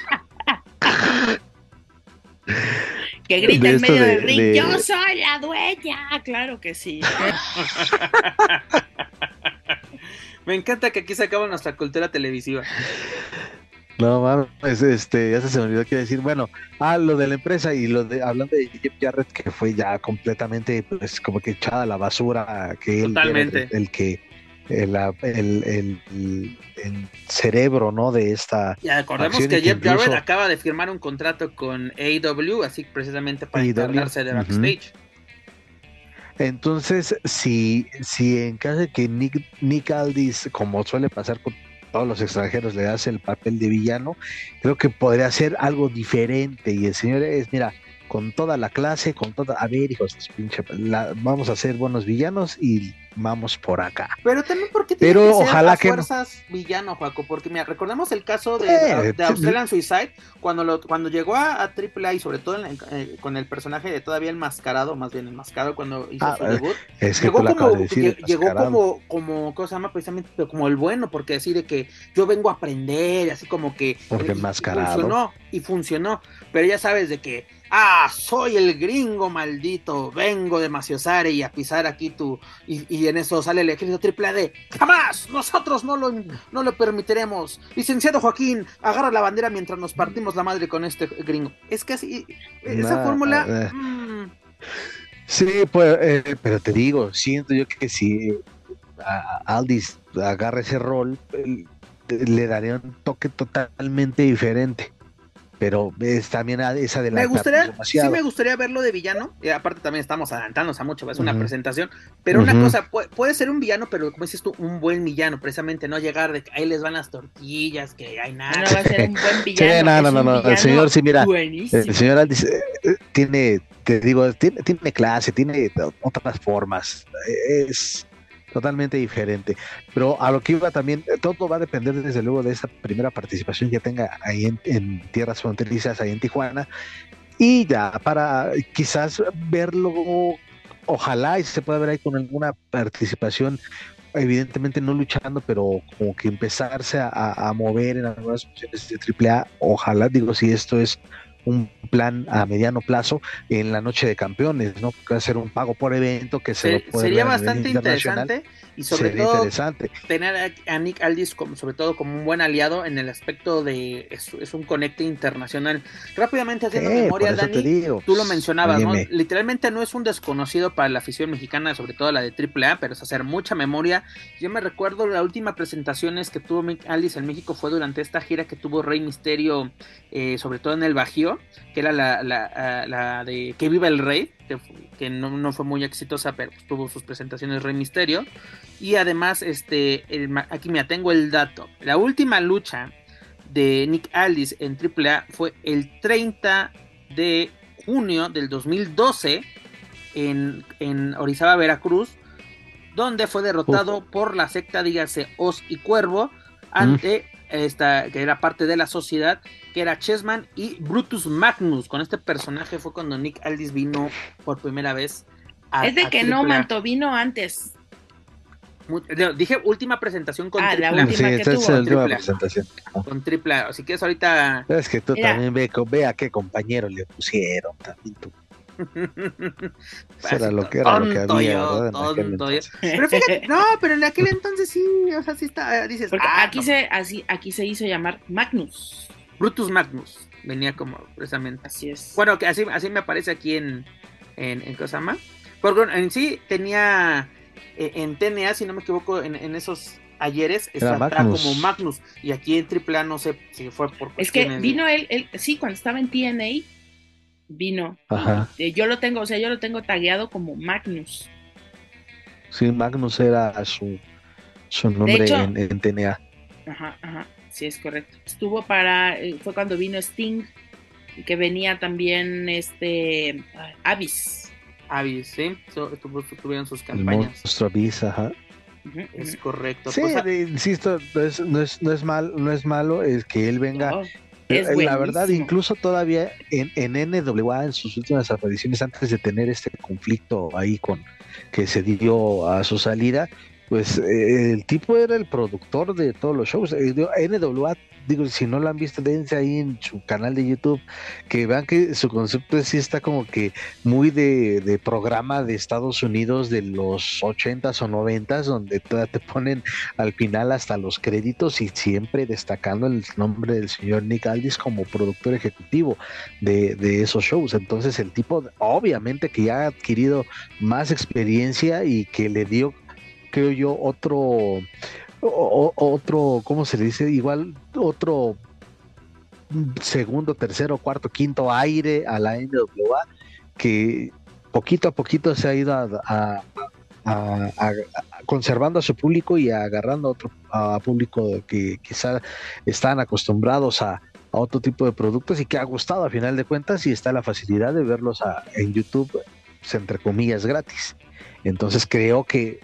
Que grita en medio del ring, yo soy la dueña, claro que sí. Me encanta que aquí se acaba nuestra cultura televisiva. No mames, ya se me olvidó qué decir. Bueno, lo de la empresa y hablando de Jeff Jarrett, que fue ya completamente, pues, como que echada a la basura, que él totalmente era el cerebro, ¿no? De esta. Y acordemos que Jeff Jarrett acaba de firmar un contrato con AEW, así precisamente para encargarse de backstage. Entonces, si en caso de que Nick Aldis, como suele pasar con todos los extranjeros, le hace el papel de villano, creo que podría ser algo diferente. Y el señor es, mira, con toda la clase, a ver, hijos de pinche, vamos a ser buenos villanos y vamos por acá. Pero también porque tiene que ser a fuerzas villano, Joaco, porque mira, recordemos el caso de Australian Suicide, cuando llegó a AAA y sobre todo con el personaje de todavía enmascarado cuando hizo su debut, llegó como ¿cómo se llama? Precisamente como el bueno, porque así de que yo vengo a aprender, así como que porque enmascarado. Funcionó, pero ya sabes de que soy el gringo maldito, vengo de Maciosare y a pisar aquí y en eso sale el ejército AAA. ¡Jamás! Nosotros no lo permitiremos. Licenciado Joaquín, agarra la bandera mientras nos partimos la madre con este gringo. Es que así, esa fórmula... Sí, pues, pero te digo, siento yo que si Aldis agarra ese rol, le daría un toque totalmente diferente. Pero es también esa de la... Sí me gustaría verlo de villano, y aparte también estamos adelantándonos a mucho, es una presentación, pero una cosa, puede ser un villano, pero como dices tú, un buen villano, precisamente, no llegar de que ahí les van las tortillas, que hay nada. No va a ser un buen villano. No, el señor, sí, mira, buenísimo. El señor Aldis tiene clase, tiene otras formas, es totalmente diferente, pero a lo que iba también, todo va a depender desde luego de esa primera participación que tenga ahí en tierras fronterizas, ahí en Tijuana, y ya para quizás verlo, ojalá y se pueda ver ahí con alguna participación, evidentemente no luchando, pero como que empezarse a mover en algunas funciones de AAA, ojalá, digo, si esto es un plan a mediano plazo en la noche de campeones, ¿no? Que va a ser un pago por evento que sería bastante interesante y sobre todo tener a Nick Aldis sobre todo como un buen aliado en el aspecto de es un conecte internacional. Rápidamente haciendo memoria, Dani, tú lo mencionabas, ¿no? Literalmente no es un desconocido para la afición mexicana, sobre todo la de AAA, pero es hacer mucha memoria. Yo me recuerdo la última presentaciones que tuvo Nick Aldis en México fue durante esta gira que tuvo Rey Mysterio, sobre todo en el Bajío, que era la de Que Viva el Rey, que no fue muy exitosa, pero pues tuvo sus presentaciones Rey Mysterio. Y además, aquí me tengo el dato. La última lucha de Nick Aldis en AAA fue el 30 de junio del 2012 en Orizaba, Veracruz, donde fue derrotado por la secta, dígase, Oz y Cuervo, ante que era parte de la sociedad, que era Chessman y Brutus Magnus. Con este personaje fue cuando Nick Aldis vino por primera vez a... Es de que no, Manto, vino antes. Dije última presentación con AAA. La última que tuvo. La última presentación. Con AAA, así que es ahorita... Es que tú también ve a qué compañero le pusieron también tú. Era lo que había, pero fíjate, pero en aquel entonces sí, o sea, sí está, dices, porque aquí se hizo llamar Magnus. Brutus Magnus, venía como precisamente. Así es. Bueno, que así me aparece aquí en Kosama. Porque en sí tenía en TNA, si no me equivoco, en esos ayeres está como Magnus, y aquí en AAA no sé si fue por cuestiones. Es que vino él, sí, cuando estaba en TNA vino. Ajá. Yo lo tengo tagueado como Magnus. Sí, Magnus era su nombre hecho, en TNA. Ajá, sí, es correcto. Fue cuando vino Sting, y que venía también Abyss. Abyss, sí, tuvieron sus campañas. El monstruo Abyss, ajá. Es correcto. Sí, insisto, no es malo, es que él venga. No, la verdad, incluso todavía en NWA, en sus últimas apariciones, antes de tener este conflicto ahí que se dio a su salida, pues el tipo era el productor de todos los shows. NWA, digo, si no lo han visto, dense ahí en su canal de YouTube, que vean que su concepto sí está como que muy de programa de Estados Unidos de los 80s o 90s, donde te ponen al final hasta los créditos y siempre destacando el nombre del señor Nick Aldis como productor ejecutivo de esos shows. Entonces el tipo obviamente que ya ha adquirido más experiencia y que le dio, creo yo, otro, ¿cómo se le dice? Igual otro segundo, tercero, cuarto, quinto aire a la NWA, que poquito a poquito se ha ido a conservando a su público y agarrando a público que quizá están acostumbrados a otro tipo de productos y que ha gustado a final de cuentas, y está la facilidad de verlos en YouTube, pues, entre comillas, gratis. Entonces creo que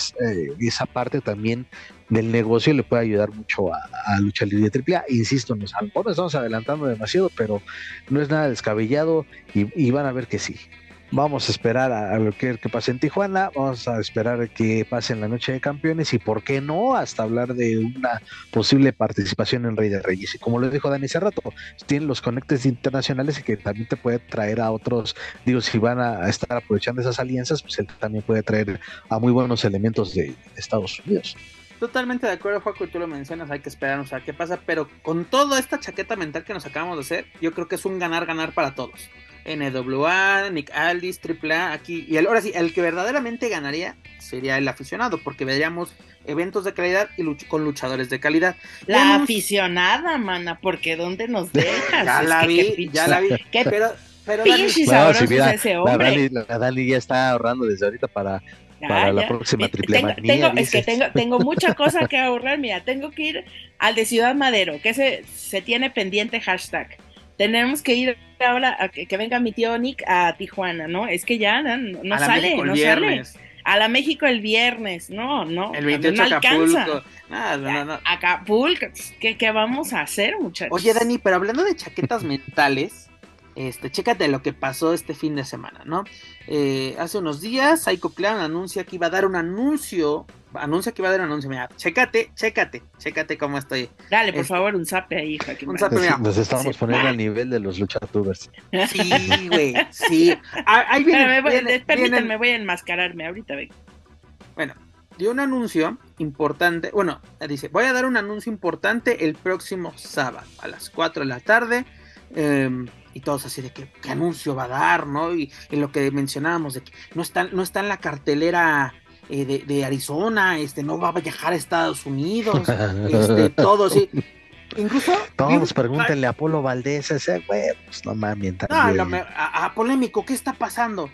esa parte también del negocio le puede ayudar mucho a Lucha Libre AAA. Insisto, nos estamos adelantando demasiado, pero no es nada descabellado y van a ver que sí. Vamos a esperar a ver qué pase en Tijuana, vamos a esperar a que pase en la Noche de Campeones y por qué no, hasta hablar de una posible participación en Rey de Reyes. Y como lo dijo Dani hace rato, tienen los conectes internacionales y que también te puede traer a otros, digo, si van a estar aprovechando esas alianzas, pues él también puede traer a muy buenos elementos de Estados Unidos. Totalmente de acuerdo, Juaco, y tú lo mencionas, hay que esperarnos a qué pasa, pero con toda esta chaqueta mental que nos acabamos de hacer, yo creo que es un ganar-ganar para todos. NWA, Nick Aldis, AAA, aquí, y ahora sí, el que verdaderamente ganaría sería el aficionado, porque veríamos eventos de calidad y con luchadores de calidad. La aficionada, mana, porque ¿dónde nos dejas? Ya la vi. Pero pinche sabroso ese hombre. La Dani ya está ahorrando desde ahorita para la próxima Triple Manía. Tengo mucha cosa que ahorrar. Mira, tengo que ir al de Ciudad Madero, que se tiene pendiente hashtag. Tenemos que ir ahora a que venga mi tío Nick a Tijuana, ¿no? Es que ya no sale, no sale. A la México el viernes, no. El 28 no Acapulco. No. Acapulco, ¿qué vamos a hacer, muchachos? Oye, Dani, pero hablando de chaquetas mentales, chécate lo que pasó este fin de semana, ¿no? Hace unos días, Psycho Clown anuncia que iba a dar un anuncio. Mira, chécate cómo estoy. Dale, por favor, un zape ahí, Joaquín. Un zape, mira. Nos estamos poniendo al nivel de los luchatubers. Sí, güey, sí. Ahí viene. Permítanme, voy a enmascararme, ahorita vengo. Bueno, dio un anuncio importante. Bueno, dice, voy a dar un anuncio importante el próximo sábado a las 4 de la tarde. Y todos así de que qué anuncio va a dar, ¿no? Y lo que mencionábamos de que no está en la cartelera de Arizona, no va a viajar a Estados Unidos, todo así. Incluso todos pregúntenle a Apolo Valdés, ese güey, pues no mames. A polémico, ¿qué está pasando?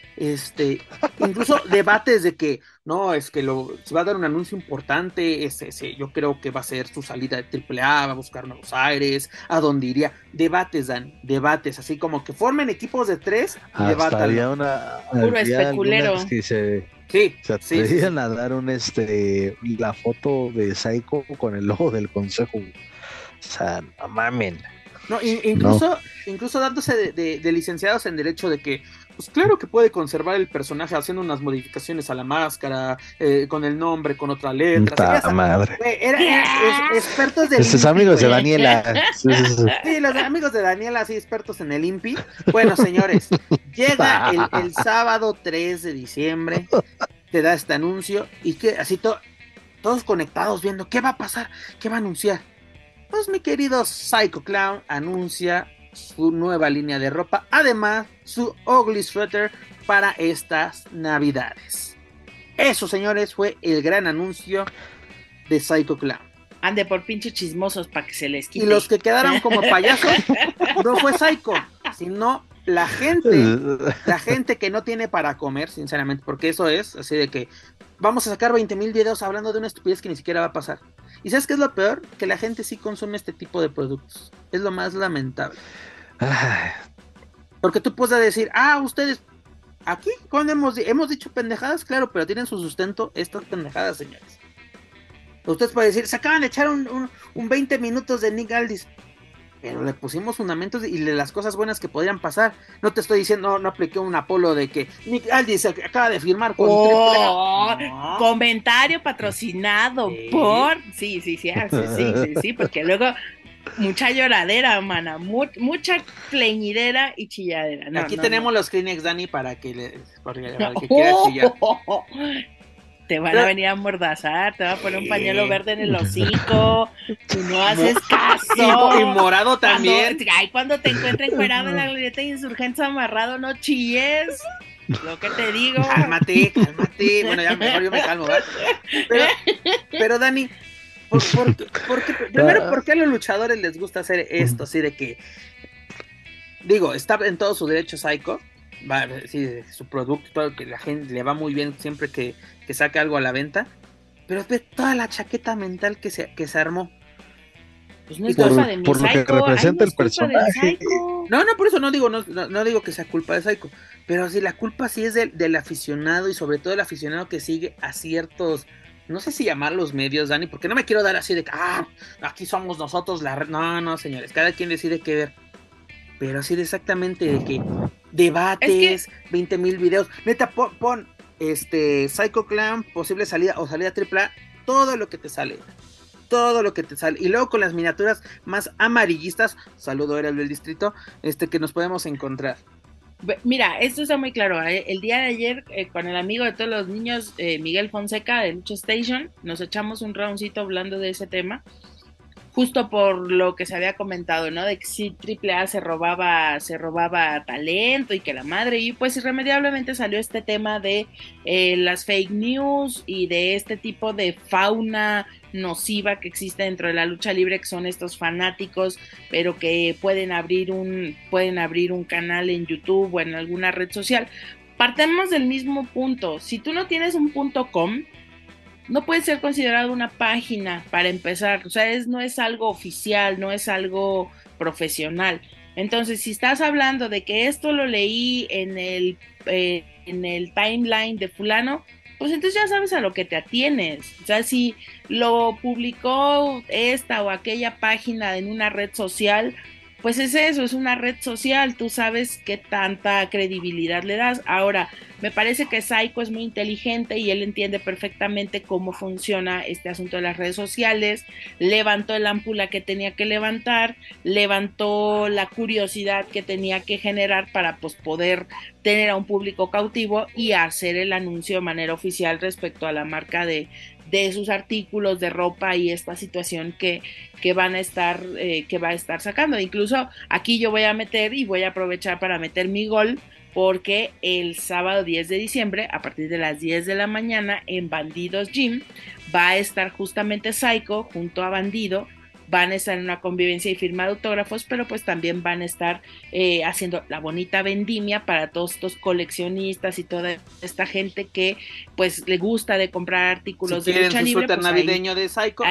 Incluso debates de que no, es que se va a dar un anuncio importante, yo creo que va a ser su salida de AAA, va a buscar nuevos aires, a dónde iría. Debates, Dan, así como que formen equipos de 3 y debatan. Había puro especulero. Que se atrevían a dar la foto de Psycho con el logo del consejo. O sea, no mamen. No, incluso dándose de licenciados en derecho de que, pues claro que puede conservar el personaje haciendo unas modificaciones a la máscara, con el nombre, con otra letra. Madre. Expertos del Estos amigos de Daniela. Sí, los amigos de Daniela, sí, expertos en el INPI. Bueno, señores, llega el sábado 3 de diciembre, te da este anuncio y que así todos conectados viendo qué va a pasar, qué va a anunciar. Pues mi querido Psycho Clown anuncia su nueva línea de ropa, además su Ugly Sweater para estas navidades. Eso, señores, fue el gran anuncio de Psycho Clown. Ande por pinche chismosos para que se les quite. Y los que quedaron como payasos no fue Psycho, sino la gente que no tiene para comer, sinceramente, porque eso es así de que vamos a sacar 20,000 videos hablando de una estupidez que ni siquiera va a pasar. ¿Y sabes qué es lo peor? Que la gente sí consume este tipo de productos. Es lo más lamentable. Porque tú puedes decir, ustedes, aquí, cuando hemos dicho pendejadas, claro, pero tienen su sustento estas pendejadas, señores. Ustedes pueden decir, se acaban de echar un 20 minutos de Nick Aldis, pero le pusimos fundamentos y las cosas buenas que podrían pasar. No te estoy diciendo, no apliqué un Apolo de que Nick Aldis acaba de firmar con no. Comentario patrocinado por... Sí, porque luego mucha lloradera, mana, mucha pleñidera y chilladera. Aquí tenemos los Kleenex, Dani, para que quiera chillar. Te van a venir a mordazar, te va a poner un pañuelo verde en el hocico y no haces caso. Y morado también. Cuando te encuentren encuerado en la glorieta de Insurgentes amarrado, no chilles. Lo que te digo. Cálmate. Bueno, ya mejor yo me calmo, ¿verdad? Pero Dani, primero, ¿por qué a los luchadores les gusta hacer esto? Así de que, digo, está en todo su derecho Psycho. Su producto, que la gente le va muy bien siempre que saque algo a la venta, pero ve toda la chaqueta mental que se armó. Pues no es culpa de mi por Psycho, lo que representa el personaje. No, por eso no digo que sea culpa de Psycho, pero sí, la culpa sí es del aficionado, y sobre todo el aficionado que sigue a ciertos, no sé si llamarlos medios, Dani, porque no me quiero dar así de que aquí somos nosotros no, señores, cada quien decide qué ver, pero así de exactamente de que debates, 20,000 videos, neta, pon Psycho Clown, posible salida o salida AAA, todo lo que te sale, y luego con las miniaturas más amarillistas, saludo era el del distrito, que nos podemos encontrar. Mira, esto está muy claro, el día de ayer con el amigo de todos los niños, Miguel Fonseca de Lucha Station, nos echamos un roundcito hablando de ese tema, justo por lo que se había comentado, ¿no? De que sí, AAA se robaba talento y que la madre, y pues irremediablemente salió este tema de las fake news y de este tipo de fauna nociva que existe dentro de la lucha libre, que son estos fanáticos, pero que pueden abrir un canal en YouTube o en alguna red social. Partemos del mismo punto. Si tú no tienes un .com, no puede ser considerado una página para empezar, o sea, no es algo oficial, no es algo profesional. Entonces, si estás hablando de que esto lo leí en el timeline de fulano, pues entonces ya sabes a lo que te atienes. O sea, si lo publicó esta o aquella página en una red social, pues es eso, es una red social, tú sabes qué tanta credibilidad le das. Ahora, me parece que Psycho es muy inteligente y él entiende perfectamente cómo funciona este asunto de las redes sociales, levantó el ámpula que tenía que levantar, levantó la curiosidad que tenía que generar para pues poder tener a un público cautivo y hacer el anuncio de manera oficial respecto a la marca de sus artículos de ropa y esta situación que va a estar sacando. Incluso aquí yo voy a aprovechar para meter mi gol, porque el sábado 10 de diciembre, a partir de las 10 de la mañana, en Bandidos Gym, va a estar justamente Psycho junto a Bandido, van a estar en una convivencia y firma de autógrafos, pero pues también van a estar haciendo la bonita vendimia para todos estos coleccionistas y toda esta gente que pues le gusta de comprar artículos de lucha libre. Pues navideño de Psycho,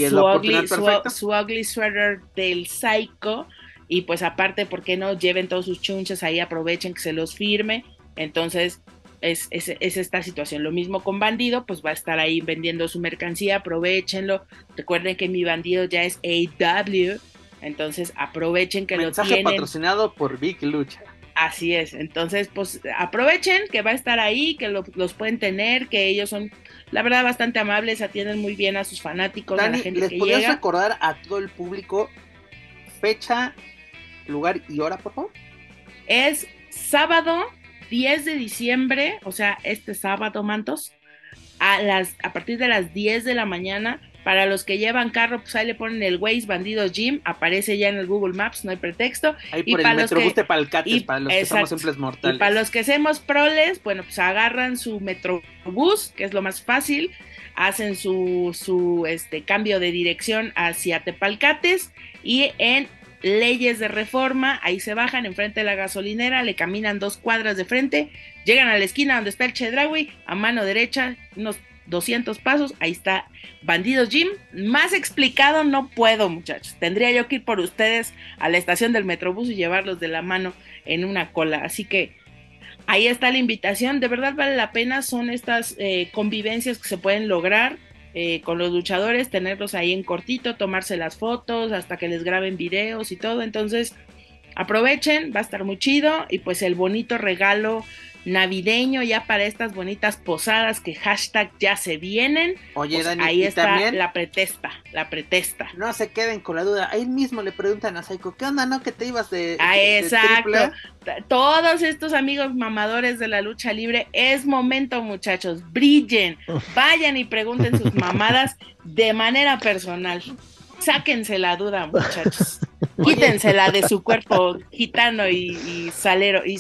su ugly sweater del Psycho, y pues aparte, ¿por qué no? Lleven todos sus chunches ahí, aprovechen que se los firme. Entonces es esta situación. Lo mismo con Bandido, pues va a estar ahí vendiendo su mercancía, aprovechenlo. Recuerden que mi Bandido ya es AW, entonces aprovechen que mensaje lo tienen. Patrocinado por Big Lucha. Así es, entonces pues aprovechen que va a estar ahí, que los pueden tener, que ellos son, la verdad, bastante amables, atienden muy bien a sus fanáticos, Dani, a la gente ¿les que podrías llega? recordar a todo el público fecha, lugar y hora, por favor? Es sábado 10 de diciembre, o sea, este sábado, Mantos, a partir de las 10 de la mañana, Para los que llevan carro, pues ahí le ponen el Waze Bandidos Gym, aparece ya en el Google Maps, no hay pretexto. Ahí por el Metrobús de Palcates, para los que somos simples mortales. Y para los que somos proles, bueno, pues agarran su Metrobús, que es lo más fácil, hacen su cambio de dirección hacia Tepalcates, y en Leyes de Reforma, ahí se bajan enfrente de la gasolinera, le caminan 2 cuadras de frente, llegan a la esquina donde está el Chedraui, a mano derecha, unos 200 pasos, ahí está Bandidos Gym. Más explicado no puedo, muchachos. Tendría yo que ir por ustedes a la estación del Metrobús y llevarlos de la mano en una cola. Así que ahí está la invitación. De verdad vale la pena. Son estas convivencias que se pueden lograr con los luchadores, tenerlos ahí en cortito, tomarse las fotos, hasta que les graben videos y todo. Entonces aprovechen, va a estar muy chido. Y pues el bonito regalo navideño ya para estas bonitas posadas que hashtag ya se vienen. Oye, pues Dani, ahí está también, la pretesta. No se queden con la duda. Ahí mismo le preguntan a Saiko, ¿qué onda, no? Que te ibas de exacto. de Todos estos amigos mamadores de la lucha libre, es momento, muchachos, brillen, vayan y pregunten sus mamadas de manera personal. Sáquense la duda, muchachos. Quítensela de su cuerpo gitano y salero y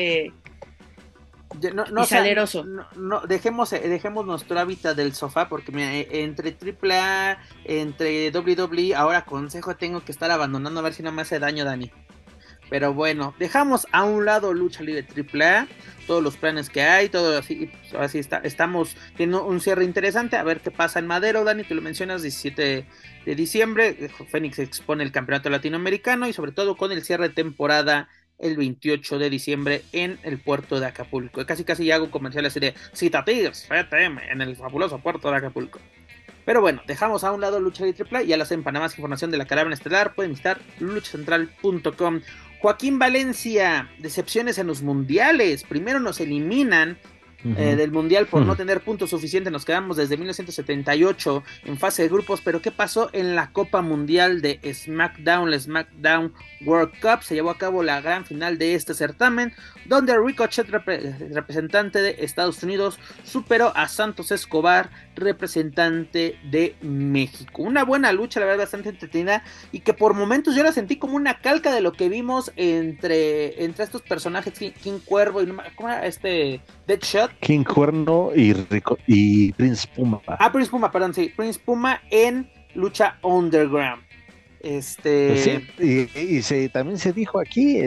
y saleroso. Dejemos nuestro hábitat del sofá, porque mira, entre AAA, entre WWE, ahora Consejo tengo que estar abandonando a ver si no me hace daño, Dani. Pero bueno, dejamos a un lado Lucha Libre AAA, todos los planes que hay, todo así, estamos teniendo un cierre interesante, a ver qué pasa en Madero, Dani, tú lo mencionas, 17 de diciembre, Fénix expone el campeonato latinoamericano y sobre todo con el cierre de temporada el 28 de diciembre en el puerto de Acapulco. Casi ya hago comerciales así de Citatirs, FTM, en el fabuloso puerto de Acapulco. Pero bueno, dejamos a un lado Lucha Libre AAA, ya lo hacen. Para más información de la caravana estelar pueden visitar luchacentral.com. Joaquín Valencia, decepciones en los mundiales. Primero nos eliminan del mundial por no tener puntos suficientes. Nos quedamos desde 1978 en fase de grupos. Pero ¿qué pasó en la Copa Mundial de SmackDown? La SmackDown World Cup se llevó a cabo la gran final de este certamen, donde Ricochet, representante de Estados Unidos, superó a Santos Escobar, representante de México. Una buena lucha, la verdad, bastante entretenida, y que por momentos yo la sentí como una calca de lo que vimos entre estos personajes, King Cuervo y ¿cómo era Deadshot? King Cuerno y Prince Puma. Prince Puma, perdón, sí, Prince Puma en lucha underground. Pues sí, y también se dijo aquí,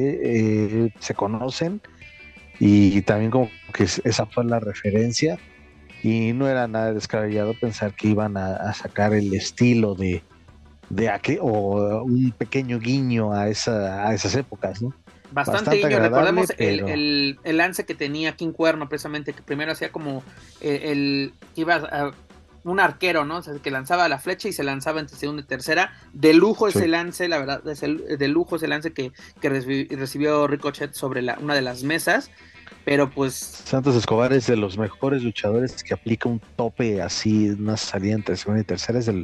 se conocen, y también como que esa fue la referencia, y no era nada descabellado pensar que iban a sacar el estilo de aquel, o un pequeño guiño a esas épocas, ¿no? Bastante guiño, recordemos el lance que tenía King Cuerno, precisamente, que primero hacía como que iba a un arquero, ¿no? O sea, que lanzaba la flecha y se lanzaba entre segunda y tercera. De lujo ese lance, la verdad, de lujo ese lance que recibió Ricochet sobre una de las mesas. Pero pues Santos Escobar es de los mejores luchadores que aplica un tope así, una salida entre segunda y tercera, es de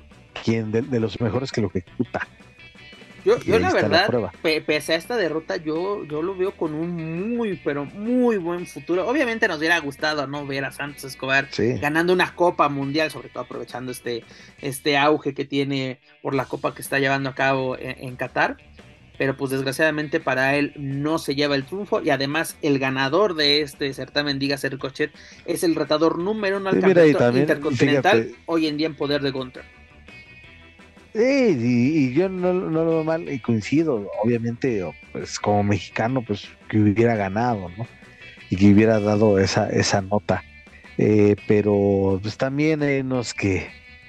los mejores que lo ejecuta. Yo la verdad, pese a esta derrota, yo lo veo con un muy, pero muy buen futuro. Obviamente nos hubiera gustado no ver a Santos Escobar ganando una Copa Mundial, sobre todo aprovechando este auge que tiene por la Copa que está llevando a cabo en Qatar. Pero pues desgraciadamente para él no se lleva el triunfo, y además el ganador de este certamen, dígase Ricochet, es el retador número 1 al campeonato intercontinental, fíjate, hoy en día en poder de Gunther. Y yo no lo veo mal, y coincido, obviamente, pues como mexicano, pues que hubiera ganado, ¿no? Y que hubiera dado esa nota. Pero pues también hay unos que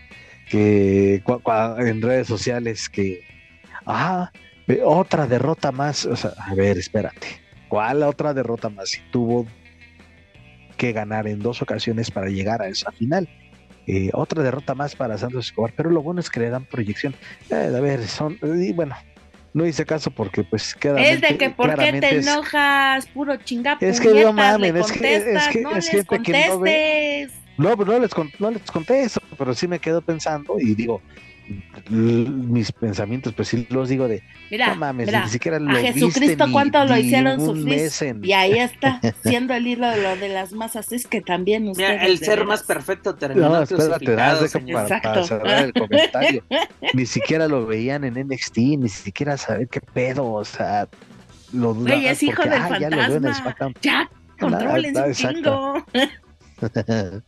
en redes sociales que otra derrota más. O sea, a ver, espérate, ¿cuál otra derrota más? Si tuvo que ganar en 2 ocasiones para llegar a esa final. Otra derrota más para Santos Escobar, pero lo bueno es que le dan proyección. A ver, bueno, no hice caso porque pues queda. Es de que ¿por qué te enojas? Puro chingapo. Es que no mames, es gente que no les contesto, pero sí me quedo pensando y digo, mis pensamientos, pues sí los digo de, mira, no mames, mira, ni siquiera lo a Jesucristo viste cuánto lo hicieron un sufrir, mes en... y ahí está, siendo el hilo de lo de las masas, es que también ustedes... Mira, el ser más perfecto terminó No, espérate, crucificado, para cerrar el comentario. Ni siquiera lo veían en NXT, ni siquiera saber qué pedo, o sea, lo dudaban. Güey, es hijo porque, del ya lo veo en el fantasma, SmackDown. ya, contrólense un Exacto. chingo.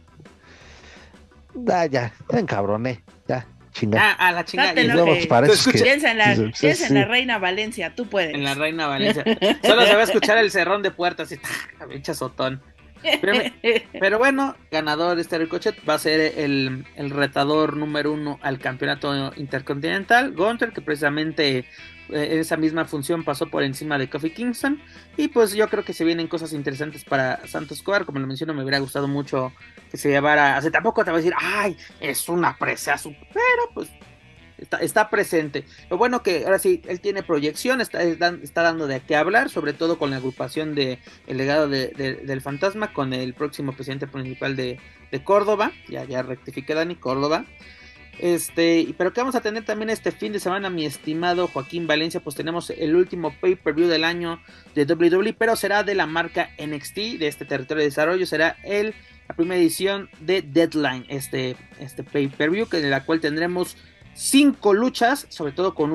Ya encabroné, ya, chingada. A la chingada. Date Y lo luego que- parece que... Piensa en sí. la reina Valencia, tú puedes. en la Reina Valencia. Solo se va a escuchar el cerrón de puertas y pinche azotón. Pero bueno, ganador este Ricochet va a ser el retador número 1 al campeonato intercontinental, Gunther, que precisamente en esa misma función pasó por encima de Kofi Kingston. Y pues yo creo que se vienen cosas interesantes para Santos Escobar. Como lo menciono, me hubiera gustado mucho que se llevara, o sea, tampoco te va a decir, ay, es una presazo, pero pues está presente. Lo bueno que ahora sí, él tiene proyección, está dando de qué hablar, sobre todo con la agrupación de el legado del fantasma, con el próximo presidente municipal de Córdoba, ya rectifiqué Dani, Córdoba. Pero que vamos a tener también este fin de semana, mi estimado Joaquín Valencia, pues tenemos el último pay-per-view del año de WWE, pero será de la marca NXT, de este territorio de desarrollo, será la primera edición de Deadline, este pay-per-view, en la cual tendremos 5 luchas, sobre todo con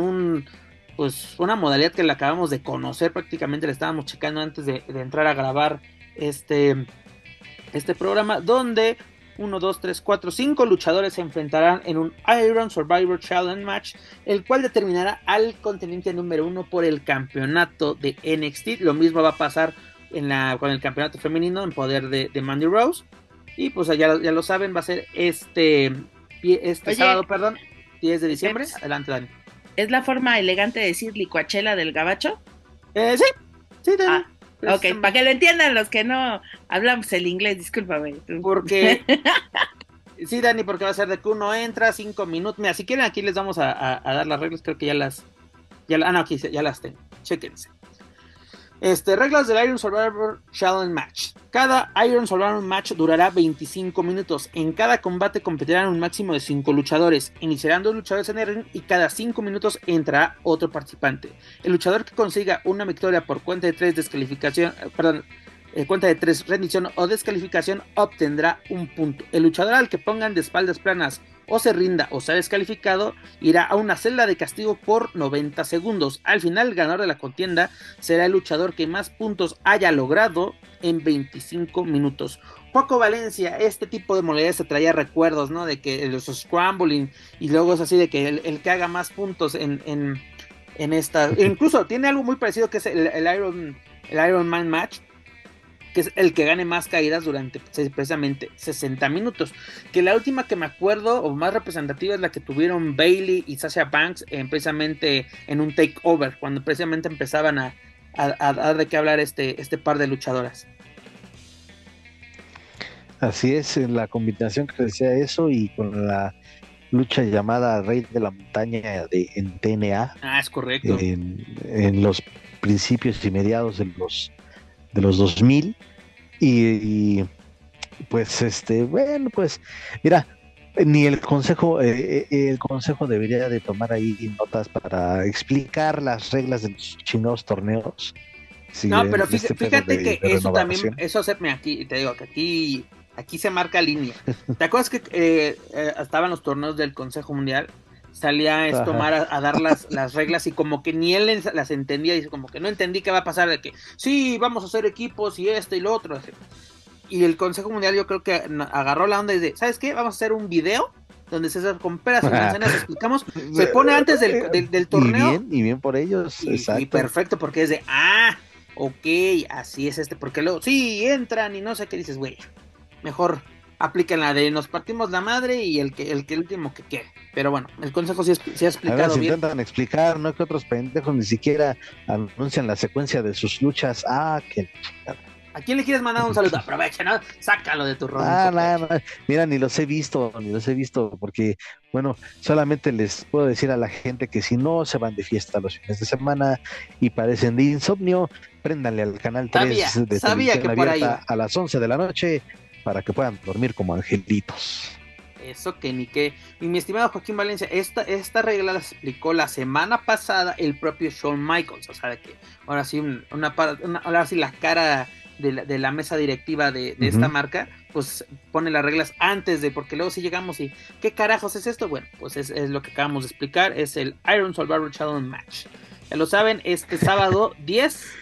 una modalidad que la acabamos de conocer, prácticamente la estábamos checando antes de entrar a grabar este programa, donde 1, 2, 3, 4, 5 luchadores se enfrentarán en un Iron Survivor Challenge Match, el cual determinará al contendiente número 1 por el campeonato de NXT. Lo mismo va a pasar con el campeonato femenino en poder de Mandy Rose. Y pues ya lo saben, va a ser este sábado, 10 de diciembre. Adelante, Dani. ¿Es la forma elegante de decir licuachela del gabacho? Sí, Dani. Ok, para que lo entiendan los que no hablamos el inglés, discúlpame. Porque... sí, Dani, porque va a ser de que uno entra 5 minutos. Mira, si quieren aquí les vamos a dar las reglas, creo que ya las tengo. Chéquense. Reglas del Iron Survivor Challenge Match. Cada Iron Survivor Match durará 25 minutos. En cada combate competirán un máximo de 5 luchadores. Iniciarán 2 luchadores en el ring y cada 5 minutos entrará otro participante. El luchador que consiga una victoria por cuenta de 3 cuenta de 3 rendición o descalificación obtendrá un punto. El luchador al que pongan de espaldas planas o se rinda o sea descalificado irá a una celda de castigo por 90 segundos. Al final, el ganador de la contienda será el luchador que más puntos haya logrado en 25 minutos. Paco Valencia, este tipo de modalidades se traía recuerdos, ¿no? De que los scrambling y luego es así de que el que haga más puntos en esta, incluso tiene algo muy parecido que es el Iron Man Match, que es el que gane más caídas durante precisamente 60 minutos. Que la última que me acuerdo, o más representativa, es la que tuvieron Bayley y Sasha Banks precisamente en un takeover, cuando precisamente empezaban a dar de qué hablar este par de luchadoras. Así es, en la combinación que decía eso y con la lucha llamada Rey de la Montaña en TNA. Es correcto. En los principios y mediados de los 2000 y pues bueno, pues mira, ni el consejo debería de tomar ahí notas para explicar las reglas de los chingados torneos. Sí, no, pero fíjate que eso también, aquí te digo que aquí se marca línea. ¿Te acuerdas que estaban los torneos del Consejo Mundial? Salía Estomar a dar las reglas y como que ni él las entendía, y como que no entendí qué va a pasar, de que sí, vamos a hacer equipos y y lo otro. Y el Consejo Mundial yo creo que agarró la onda y de, ¿sabes qué? Vamos a hacer un video donde César con peras y manzanas explicamos, se pone antes del torneo. Y bien por ellos, exacto. Y perfecto, porque es de, ok, así es porque luego, sí, entran y no sé qué dices, güey, mejor aplican la de nos partimos la madre y el último que quede. Pero bueno, el consejo sí ha explicado bien. Intentan explicar, no que otros pendejos ni siquiera anuncian la secuencia de sus luchas. Que ¿a quién le quieres mandar un saludo? Aprovecha, ¿no? Sácalo de tu rol. No. Mira, ni los he visto, porque, bueno, solamente les puedo decir a la gente que si no se van de fiesta los fines de semana y parecen de insomnio, préndanle al canal 3 sabía que por ahí a las 11 de la noche para que puedan dormir como angelitos. Eso que ni qué. Y mi estimado Joaquín Valencia, esta regla la explicó la semana pasada el propio Shawn Michaels. O sea, de que ahora sí, ahora sí la cara de la mesa directiva de esta marca, pues pone las reglas antes de, porque luego si llegamos y ¿qué carajos es esto? Bueno, pues es lo que acabamos de explicar, es el Iron Survivor Challenge Match. Ya lo saben, este sábado 10.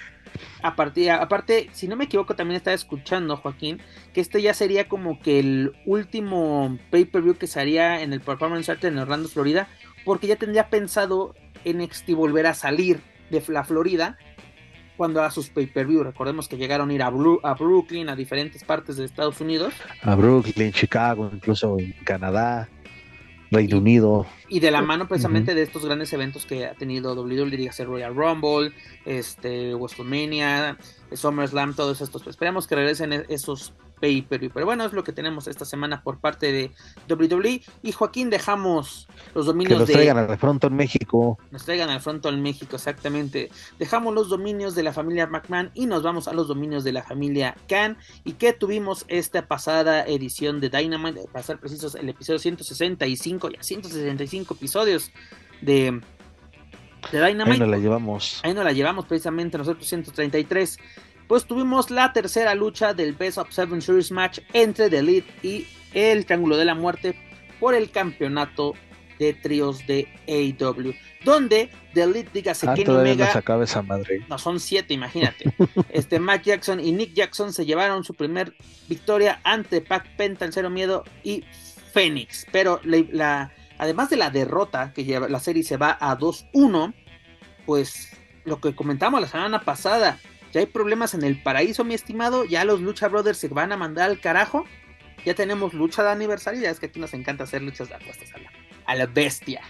Aparte, si no me equivoco, también estaba escuchando, Joaquín, que este ya sería como que el último pay-per-view que se haría en el Performance Center en Orlando, Florida, porque ya tendría pensado NXT volver a salir de la Florida cuando haga sus pay-per-view. Recordemos que llegaron a ir a Brooklyn, a diferentes partes de Estados Unidos. A Brooklyn, Chicago, incluso en Canadá, Reino Unido. Y de la mano precisamente de estos grandes eventos que ha tenido WWE, dígase Royal Rumble, WrestleMania, SummerSlam, todos estos. Pues esperamos que regresen esos pay-per-view. Pero bueno, es lo que tenemos esta semana por parte de WWE. Y Joaquín, dejamos los dominios que nos traigan al Frontón México. Nos traigan al Frontón México, exactamente. Dejamos los dominios de la familia McMahon y nos vamos a los dominios de la familia Khan. Y que tuvimos esta pasada edición de Dynamite, para ser precisos, el episodio 165, ya 165 episodios de Dynamite. Ahí nos la llevamos precisamente nosotros 133. Pues tuvimos la tercera lucha del Best of Seven Series match entre The Elite y el Triángulo de la Muerte por el campeonato de tríos de AEW, donde The Elite, dígase Kenny Omega, no se acaba esa madre. No, son 7, imagínate. Matt Jackson y Nick Jackson se llevaron su primer victoria ante Pac Penta, el Cero Miedo y Fénix, pero además de la derrota, que la serie se va a 2-1, pues lo que comentamos la semana pasada, ya hay problemas en el paraíso, mi estimado, ya los Lucha Brothers se van a mandar al carajo, ya tenemos lucha de aniversario, ya es que aquí nos encanta hacer luchas de apuestas a la bestia.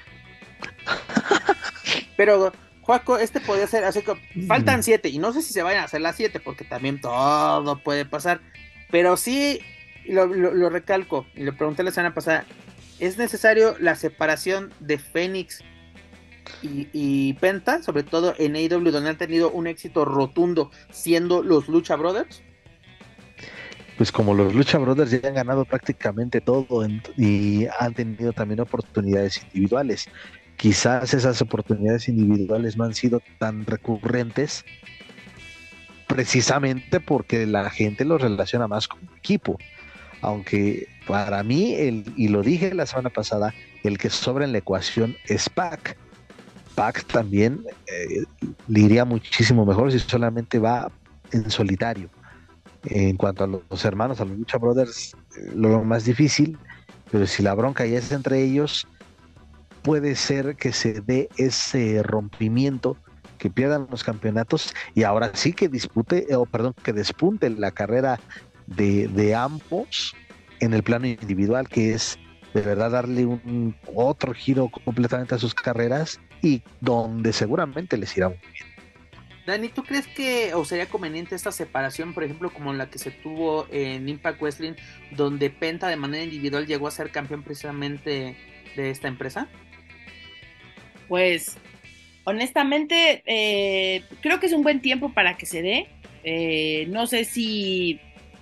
Pero, Joaco, podría ser, así que faltan 7, y no sé si se vayan a hacer las 7, porque también todo puede pasar, pero sí, lo recalco, y lo pregunté la semana pasada, ¿es necesario la separación de Fénix y Penta, sobre todo en AEW, donde han tenido un éxito rotundo siendo los Lucha Brothers? Pues como los Lucha Brothers ya han ganado prácticamente todo y han tenido también oportunidades individuales, quizás esas oportunidades individuales no han sido tan recurrentes precisamente porque la gente los relaciona más con equipo, aunque para mí, y lo dije la semana pasada, el que sobra en la ecuación es Pac también le iría muchísimo mejor si solamente va en solitario. En cuanto a los hermanos, a los Lucha Brothers, lo más difícil, pero si la bronca ya es entre ellos, puede ser que se dé ese rompimiento, que pierdan los campeonatos y ahora sí que que despunte la carrera de ambos en el plano individual, que es de verdad darle otro giro completamente a sus carreras y donde seguramente les irá muy bien. Dani, ¿tú crees que sería conveniente esta separación, por ejemplo, como la que se tuvo en Impact Wrestling, donde Penta de manera individual llegó a ser campeón precisamente de esta empresa? Pues, honestamente, creo que es un buen tiempo para que se dé. No sé si...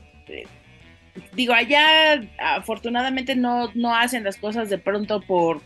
allá afortunadamente no hacen las cosas de pronto por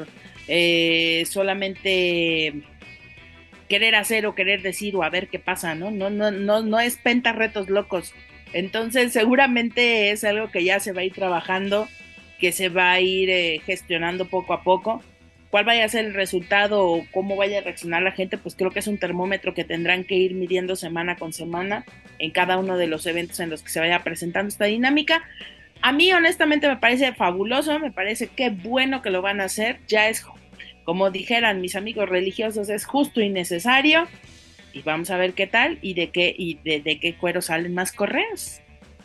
solamente querer hacer o querer decir o a ver qué pasa, ¿no? No es Penta retos locos. Entonces seguramente es algo que ya se va a ir trabajando, que se va a ir gestionando poco a poco. Cuál vaya a ser el resultado o cómo vaya a reaccionar la gente, pues creo que es un termómetro que tendrán que ir midiendo semana con semana en cada uno de los eventos en los que se vaya presentando esta dinámica. A mí honestamente me parece fabuloso, me parece que bueno que lo van a hacer, ya es, como dijeran mis amigos religiosos, es justo y necesario, y vamos a ver qué tal y de qué cuero salen más correos.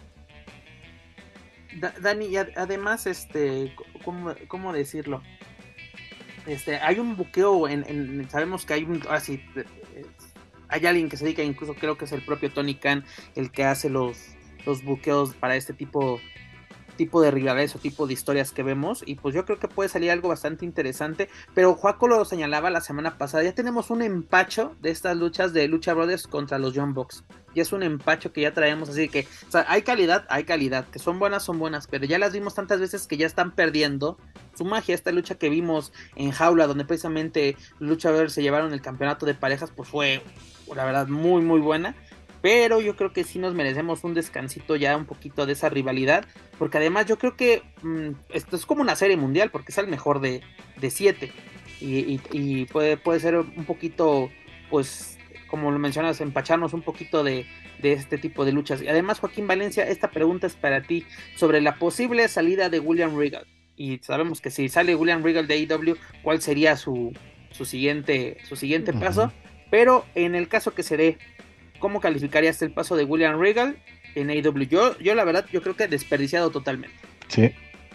Dani, y además, ¿cómo decirlo? Hay un buqueo, sabemos que hay hay alguien que se dedica, incluso creo que es el propio Tony Khan, el que hace los buqueos para este tipo de rivalidades o tipo de historias que vemos, y pues yo creo que puede salir algo bastante interesante. Pero Joaco lo señalaba la semana pasada, ya tenemos un empacho de estas luchas de Lucha Brothers contra los Young Bucks. es un empacho que ya traemos, así que, o sea, hay calidad, que son buenas, pero ya las vimos tantas veces que ya están perdiendo su magia. Esta lucha que vimos en Jaula, donde precisamente los luchadores se llevaron el campeonato de parejas, pues fue, la verdad, muy, muy buena. Pero yo creo que sí nos merecemos un descansito ya un poquito de esa rivalidad, porque además yo creo que esto es como una serie mundial, porque es el mejor de 7, y puede ser un poquito, pues, como lo mencionas, empacharnos un poquito de este tipo de luchas. Y además, Joaquín Valencia, esta pregunta es para ti, sobre la posible salida de William Regal, y sabemos que si sale William Regal de AEW, ¿cuál sería su siguiente paso? Pero en el caso que se dé, ¿cómo calificarías el paso de William Regal en AEW? Yo la verdad, yo creo que desperdiciado totalmente. Sí.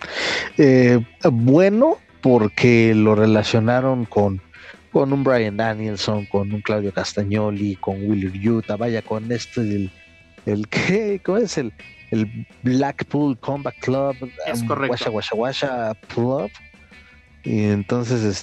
Bueno, porque lo relacionaron con un Bryan Danielson, con un Claudio Castagnoli, con Wheeler Yuta, vaya, con ¿cómo es? El Blackpool Combat Club, es correcto. Washa Club. Y entonces,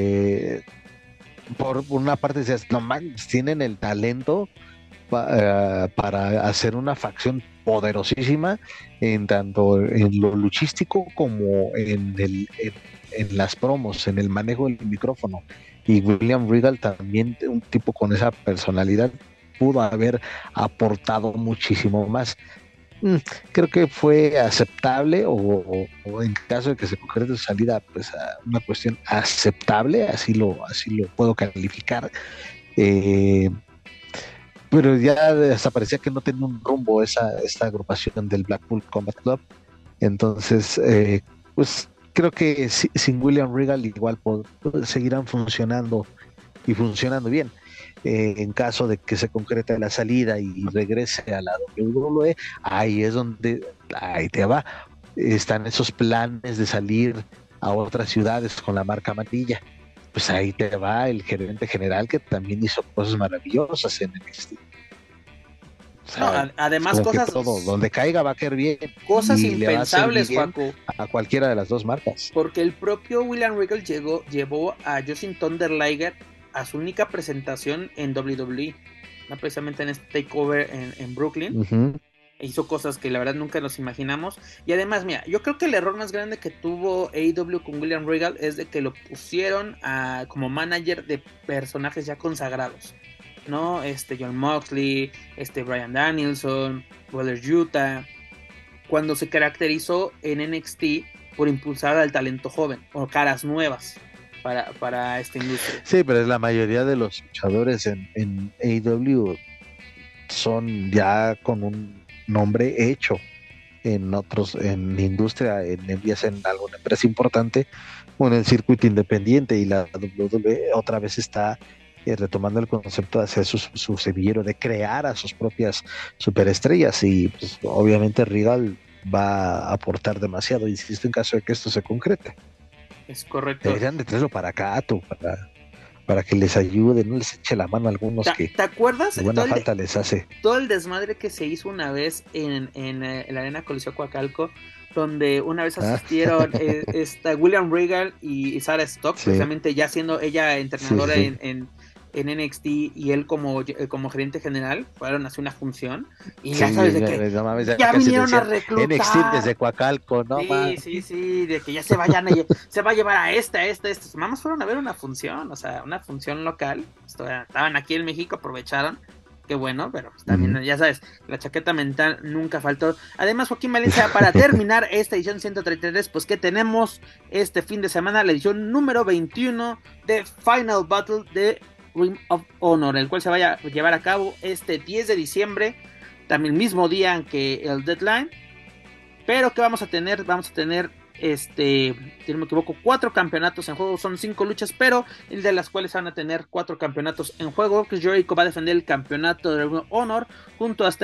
por una parte decías, no manches, tienen el talento para hacer una facción poderosísima, en tanto en lo luchístico como en las promos, en el manejo del micrófono. Y William Regal también, un tipo con esa personalidad, pudo haber aportado muchísimo más. Creo que fue aceptable, o en caso de que se concrete su salida, pues una cuestión aceptable, así lo puedo calificar. Pero ya hasta parecía que no tenía un rumbo esta agrupación del Blackpool Combat Club. Entonces, pues creo que sin William Regal igual seguirán funcionando y funcionando bien. En caso de que se concrete la salida y regrese a la WWE, ahí es donde, ahí te va, están esos planes de salir a otras ciudades con la marca amarilla. Pues ahí te va el gerente general, que también hizo cosas maravillosas en NXT. O sea, no, además cosas, todo, donde caiga va a caer bien. Cosas impensables, Juaco, a cualquiera de las dos marcas. Porque el propio William Regal llevó a Jushin Thunder Liger a su única presentación en WWE, ¿no? Precisamente en este takeover en Brooklyn. Uh-huh. Hizo cosas que la verdad nunca nos imaginamos. Y además, mira, yo creo que el error más grande que tuvo AEW con William Regal es de que lo pusieron como manager de personajes ya consagrados, ¿no? John Moxley, Bryan Danielson, Wheeler Yuta, cuando se caracterizó en NXT por impulsar al talento joven o caras nuevas para esta industria. Sí, pero es la mayoría de los luchadores en AEW son ya con un nombre hecho en industria, ya sea en alguna empresa importante o en el circuito independiente, y la WWE otra vez está retomando el concepto de hacer su semillero, de crear a sus propias superestrellas, y pues, obviamente Regal va a aportar demasiado, insisto, en caso de que esto se concrete. Es correcto. Deberían de traerlo para acá, para que les ayude, no les eche la mano a algunos que ¿te acuerdas? Buena falta les hace. Todo el desmadre que se hizo una vez en la Arena Coliseo Coacalco, donde una vez asistieron William Regal y Sarah Stock, sí, precisamente ya siendo ella entrenadora, sí. En NXT, y él como gerente general, fueron a hacer una función, y ya sabes de que ya vinieron a reclutar NXT desde Coacalco, ¿no? Sí, de que ya se va a llevar a estos mamás fueron a ver una función, o sea, una función local, estaban aquí en México, aprovecharon, qué bueno, pero pues también, ya sabes, la chaqueta mental nunca faltó. Además, Joaquín Valencia, para terminar esta edición 133, pues que tenemos este fin de semana, la edición número 21 de Final Battle de Ring of Honor, el cual se vaya a llevar a cabo este 10 de diciembre, también el mismo día que el Deadline. Pero que vamos a tener, si no me equivoco, 4 campeonatos en juego. Son 5 luchas, pero de las cuales van a tener 4 campeonatos en juego. Chris Jericho va a defender el campeonato de Ring of Honor junto a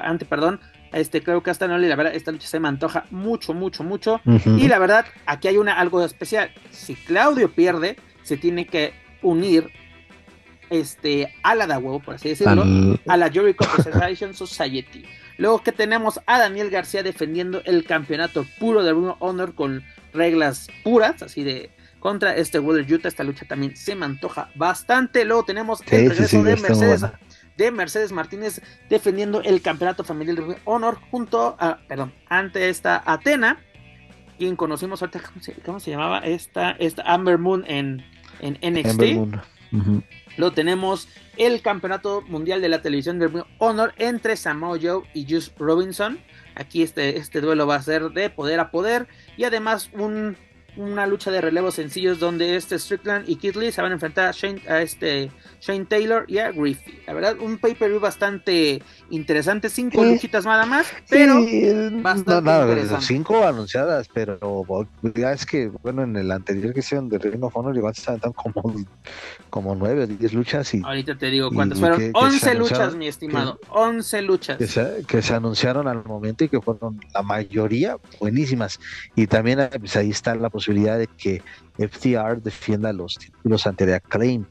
Claudio Castagnoli. La verdad, esta lucha se me antoja mucho. Uh-huh. Y la verdad, aquí hay algo especial. Si Claudio pierde, se tiene que unir a la DAWO, por así decirlo, a la Jericho Preservation Society. Luego que tenemos a Daniel García defendiendo el campeonato puro de Ring of Honor con reglas puras, así de contra Wheeler Yuta. Esta lucha también se me antoja bastante. Luego tenemos el regreso de de Mercedes Martínez defendiendo el campeonato familiar de Ring of Honor ante esta Athena, quien conocimos ahorita, ¿cómo se llamaba? Esta Amber Moon en NXT. Amber Moon. Uh-huh. Lo tenemos el campeonato mundial de la televisión de Ring of Honor entre Samoa Joe y Juice Robinson. Aquí este duelo va a ser de poder a poder, y además una lucha de relevos sencillos donde Strickland y Keith Lee se van a enfrentar a Shane Taylor y a Griffey. La verdad, un pay-per-view bastante interesante, 5 luchitas nada más, pero bastante interesante. 5 anunciadas, pero ya es que, bueno, en el anterior que hicieron de Ring of Honor igual estaban como 9 o 10 luchas. Ahorita te digo cuántas fueron. 11 luchas, mi estimado, 11 luchas. Que se anunciaron al momento y que fueron la mayoría buenísimas. Y también pues, ahí está la posibilidad de que FTR defienda los títulos ante The Acclaim.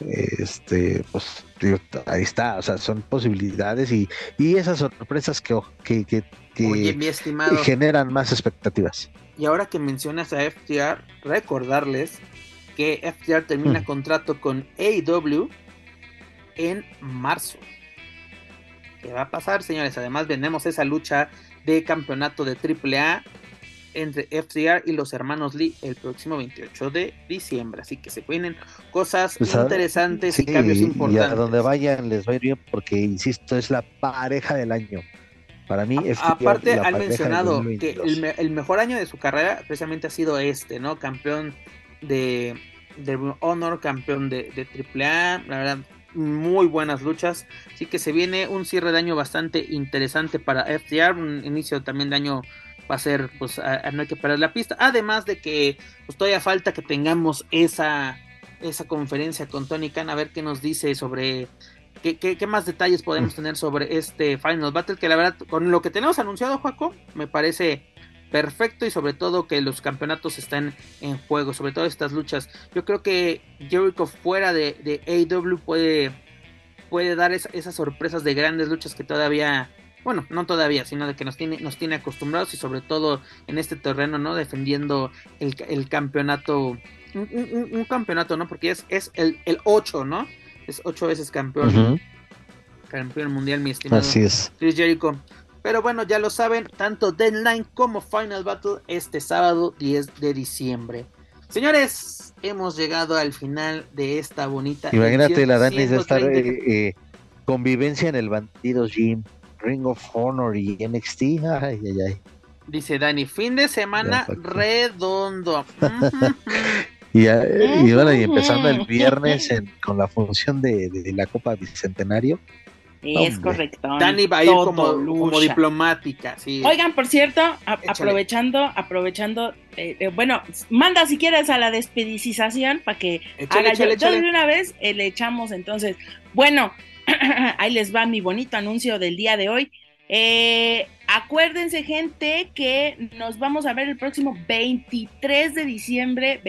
Pues ahí está, o sea, son posibilidades y esas sorpresas que Oye, mi estimado, generan más expectativas. Y ahora que mencionas a FTR, recordarles que FTR termina contrato con AEW en marzo. ¿Qué va a pasar, señores? Además, tenemos esa lucha de campeonato de AAA entre FTR y los hermanos Lee el próximo 28 de diciembre. Así que se vienen cosas interesantes y cambios importantes. Y a donde vayan les va a ir bien porque, insisto, es la pareja del año. Para mí, aparte han mencionado que el mejor año de su carrera precisamente ha sido ¿no? Campeón de Honor, campeón de AAA, la verdad, muy buenas luchas. Así que se viene un cierre de año bastante interesante para FTR, un inicio también de año va a ser, pues, no hay que perder la pista. Además de que pues todavía falta que tengamos esa conferencia con Tony Khan, a ver qué nos dice sobre qué más detalles podemos tener sobre este Final Battle, que la verdad, con lo que tenemos anunciado, Joaco, me parece perfecto, y sobre todo que los campeonatos están en juego, sobre todo estas luchas. Yo creo que Jericho fuera de AEW puede dar esas sorpresas de grandes luchas que todavía, bueno, no todavía, sino de que nos tiene acostumbrados, y sobre todo en este terreno, ¿no? Defendiendo el campeonato, un campeonato, ¿no? Porque es el 8, ¿no? Es 8 veces campeón. Uh-huh. Campeón mundial, mi estimado. Así es. Chris Jericho. Pero bueno, ya lo saben, tanto Deadline como Final Battle este sábado 10 de diciembre. Señores, hemos llegado al final de esta bonita. Imagínate la Dani de estar convivencia en el Bandidos Gym, Ring of Honor y NXT. Ay. Dice Dani, fin de semana redondo. Y bueno, y empezando el viernes con la función de la Copa Bicentenario. Es correcto. Dani va a ir como diplomática, sí. Oigan, por cierto, aprovechando, bueno, manda si quieres a la despedicización para que échale. Yo de una vez le echamos. Entonces, bueno, ahí les va mi bonito anuncio del día de hoy. Acuérdense, gente, que nos vamos a ver el próximo 23 de diciembre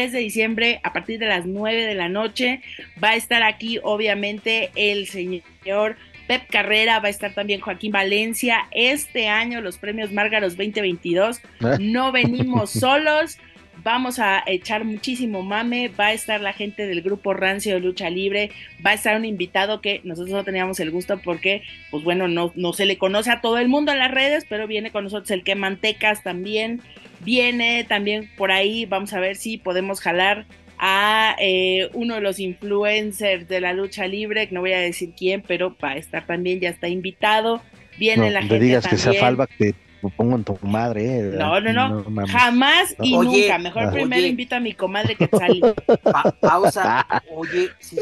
a partir de las 9 de la noche. Va a estar aquí, obviamente, el señor Pep Carrera, va a estar también Joaquín Valencia. Este año los premios Márgaros 2022 no venimos solos. Vamos a echar muchísimo mame, va a estar la gente del grupo Rancio de Lucha Libre, va a estar un invitado que nosotros no teníamos el gusto porque, pues bueno, no se le conoce a todo el mundo en las redes, pero viene con nosotros el que Mantecas también, viene también por ahí, vamos a ver si podemos jalar a uno de los influencers de la lucha libre, que no voy a decir quién, pero va a estar también, ya está invitado, viene la gente digas también. Que sea Falva, que me pongo en tu madre. No, jamás y nunca. Mejor primero invito a mi comadre Quetzali. Pausa. Oye, sí,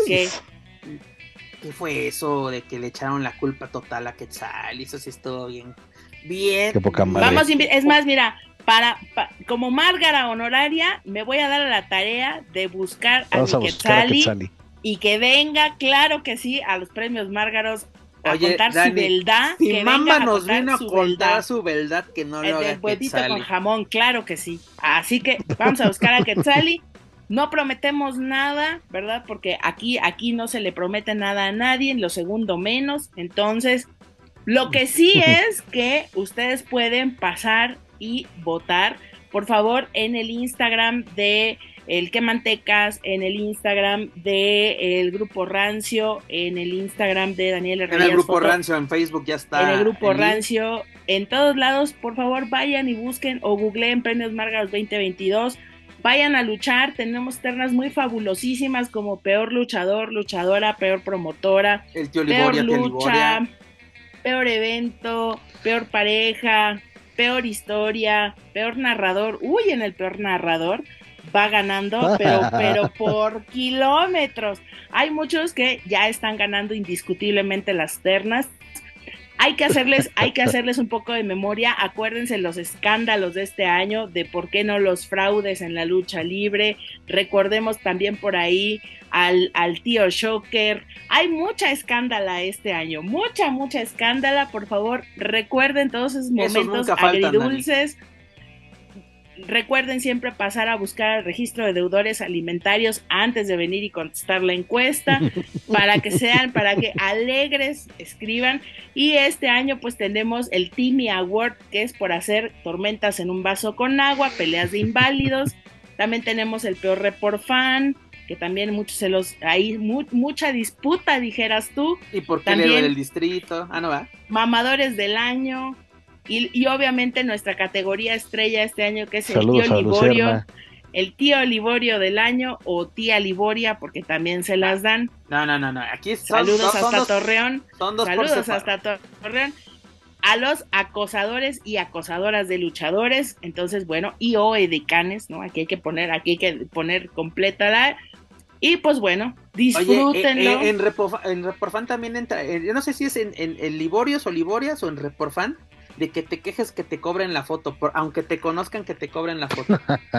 ¿qué fue eso de que le echaron la culpa total a Quetzali? Eso sí estuvo bien. Qué poca madre. Es más, mira, como Márgara honoraria, me voy a dar a la tarea de buscar a mi Quetzali y que venga, claro que sí, a los premios Márgaros. A contar Dani, su beldad. Si que Mamba nos vino a contar su beldad, que no lo haga el huevito con jamón, claro que sí. Así que vamos a buscar a Quetzali. No prometemos nada, ¿verdad? Porque aquí no se le promete nada a nadie, en lo segundo menos. Entonces, lo que sí es que ustedes pueden pasar y votar, por favor, en el Instagram de el Quemantecas, en el Instagram de el Grupo Rancio, en el Instagram de Daniel Herrera. En el Grupo Rancio, en Facebook ya está. En el Grupo Rancio, en todos lados, por favor vayan y busquen o googleen Premios Márgaros 2022. Vayan a luchar, tenemos ternas muy fabulosísimas como peor luchador, luchadora, peor promotora, el tío Liboria, peor lucha, peor evento, peor pareja, peor historia, peor narrador. Uy, en el peor narrador va ganando, pero por kilómetros. Hay muchos que ya están ganando indiscutiblemente las ternas. Hay que hacerles un poco de memoria. Acuérdense los escándalos de este año, de por qué no los fraudes en la lucha libre. Recordemos también por ahí al tío Shocker. Hay mucha escándala este año, mucha escándala. Por favor, recuerden todos esos momentos agridulces. Recuerden siempre pasar a buscar el registro de deudores alimentarios antes de venir y contestar la encuesta, para que alegres escriban. Y este año pues tenemos el Timmy Award, que es por hacer tormentas en un vaso con agua, peleas de inválidos. También tenemos el peor report fan, que también muchos mucha disputa, dijeras tú. ¿Y por qué también, del distrito? Ah, no va. Mamadores del año. Y obviamente nuestra categoría estrella este año, que es Saludos, el tío Liborio, el tío Liborio del año, o tía Liboria, porque también se las dan. No, aquí saludos hasta Torreón. Saludos hasta Torreón. A los acosadores y acosadoras de luchadores. Entonces, bueno, y o edecanes, ¿no? Aquí hay que poner completa la. Y pues bueno, disfrútenlo. Oye, en Reporfan también entra, yo no sé si es en Liborios o Liborias o en Reporfan, de que te quejes que te cobren la foto, aunque te conozcan, que te cobren la foto.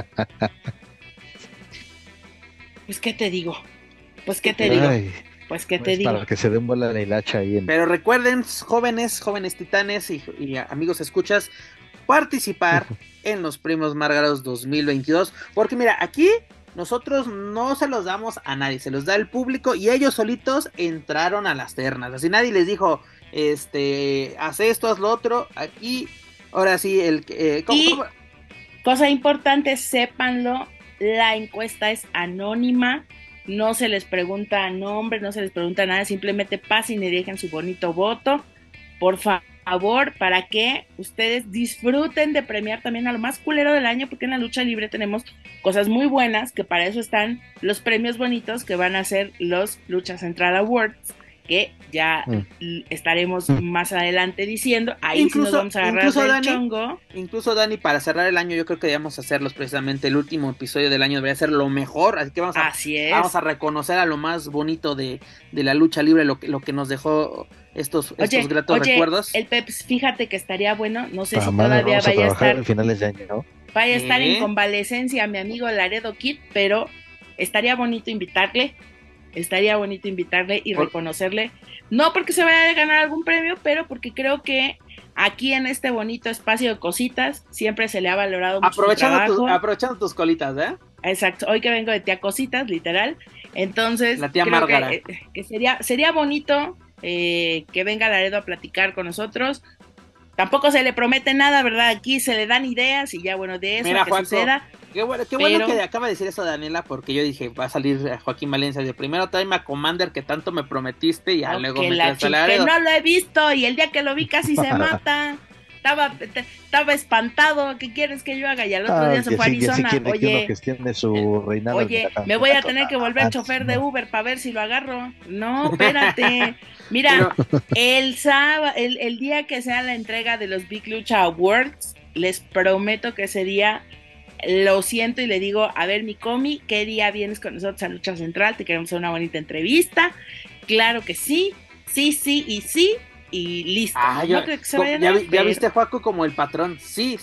Pues qué te digo. Pues qué te digo. Para que se den bola la hilacha ahí. Pero recuerden, jóvenes titanes y amigos escuchas, participar en los Premios Márgaros 2022, porque mira, aquí nosotros no se los damos a nadie, se los da el público y ellos solitos entraron a las ternas, así nadie les dijo, haz esto, haz lo otro, aquí, ahora sí, ¿cómo? Cosa importante, sépanlo, la encuesta es anónima, no se les pregunta nombre, no se les pregunta nada, simplemente pasen y dejen su bonito voto, por favor, para que ustedes disfruten de premiar también a lo más culero del año, porque en la lucha libre tenemos cosas muy buenas, que para eso están los premios bonitos, que van a ser los Lucha Central Awards, que ya estaremos más adelante diciendo, ahí incluso, sí nos vamos a agarrar del chongo. Incluso Dani, para cerrar el año, yo creo que debemos hacerlos precisamente, el último episodio del año debería ser lo mejor, así que vamos a reconocer a lo más bonito de la lucha libre, lo que nos dejó estos gratos recuerdos. El Peps, fíjate que estaría bueno, no sé si todavía vaya a estar en finales de año, ¿no? Vaya a estar en convalecencia mi amigo Laredo Kid, pero estaría bonito invitarle y reconocerle, no porque se vaya a ganar algún premio, pero porque creo que aquí en este bonito espacio de cositas siempre se le ha valorado mucho su trabajo. Aprovechando tus colitas, ¿eh? Exacto, hoy que vengo de tía Cositas, literal, entonces la tía Márgara. Que sería bonito que venga Laredo a platicar con nosotros. Tampoco se le promete nada, ¿verdad? Aquí se le dan ideas y ya, bueno, de eso. Mira, que Juanco, suceda. Qué bueno que acaba de decir eso Daniela, porque yo dije, va a salir Joaquín Valencia. De primero tráeme a Commander, que tanto me prometiste, y luego me traes a Laredo. Que no lo he visto, y el día que lo vi casi se mata. Estaba espantado. ¿Qué quieres que yo haga? Y al otro día se fue a Arizona. Oye, me voy a tener que volver chofer de Uber para ver si lo agarro. No, espérate. Mira, el día que sea la entrega de los Big Lucha Awards, les prometo que ese día lo siento y le digo, a ver, mi comi, ¿qué día vienes con nosotros a Lucha Central? Te queremos hacer una bonita entrevista. Claro que sí, y listo. No creo que se vayan ya viste, Juaco, como el patrón. Sí.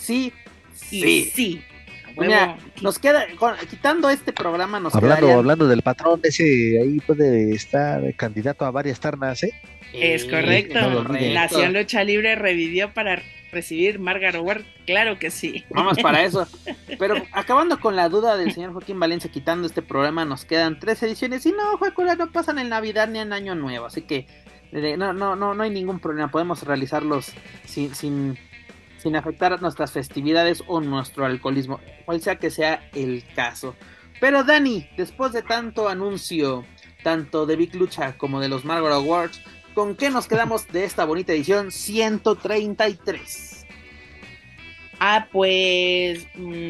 Mira, nos queda, quitando este programa, hablando del patrón, ese ahí puede estar candidato a varias ternas, ¿eh? Es correcto. Nación Lucha Libre revivió para recibir Márgaro Award, claro que sí. Vamos para eso. Pero acabando con la duda del señor Joaquín Valencia, quitando este programa, nos quedan 3 ediciones y no, Juaco, no pasan en Navidad ni en Año Nuevo, así que no hay ningún problema, podemos realizarlos sin afectar nuestras festividades o nuestro alcoholismo, cual sea que sea el caso. Pero Dani, después de tanto anuncio, tanto de Big Lucha como de los Margot Awards, ¿con qué nos quedamos de esta bonita edición 133? Pues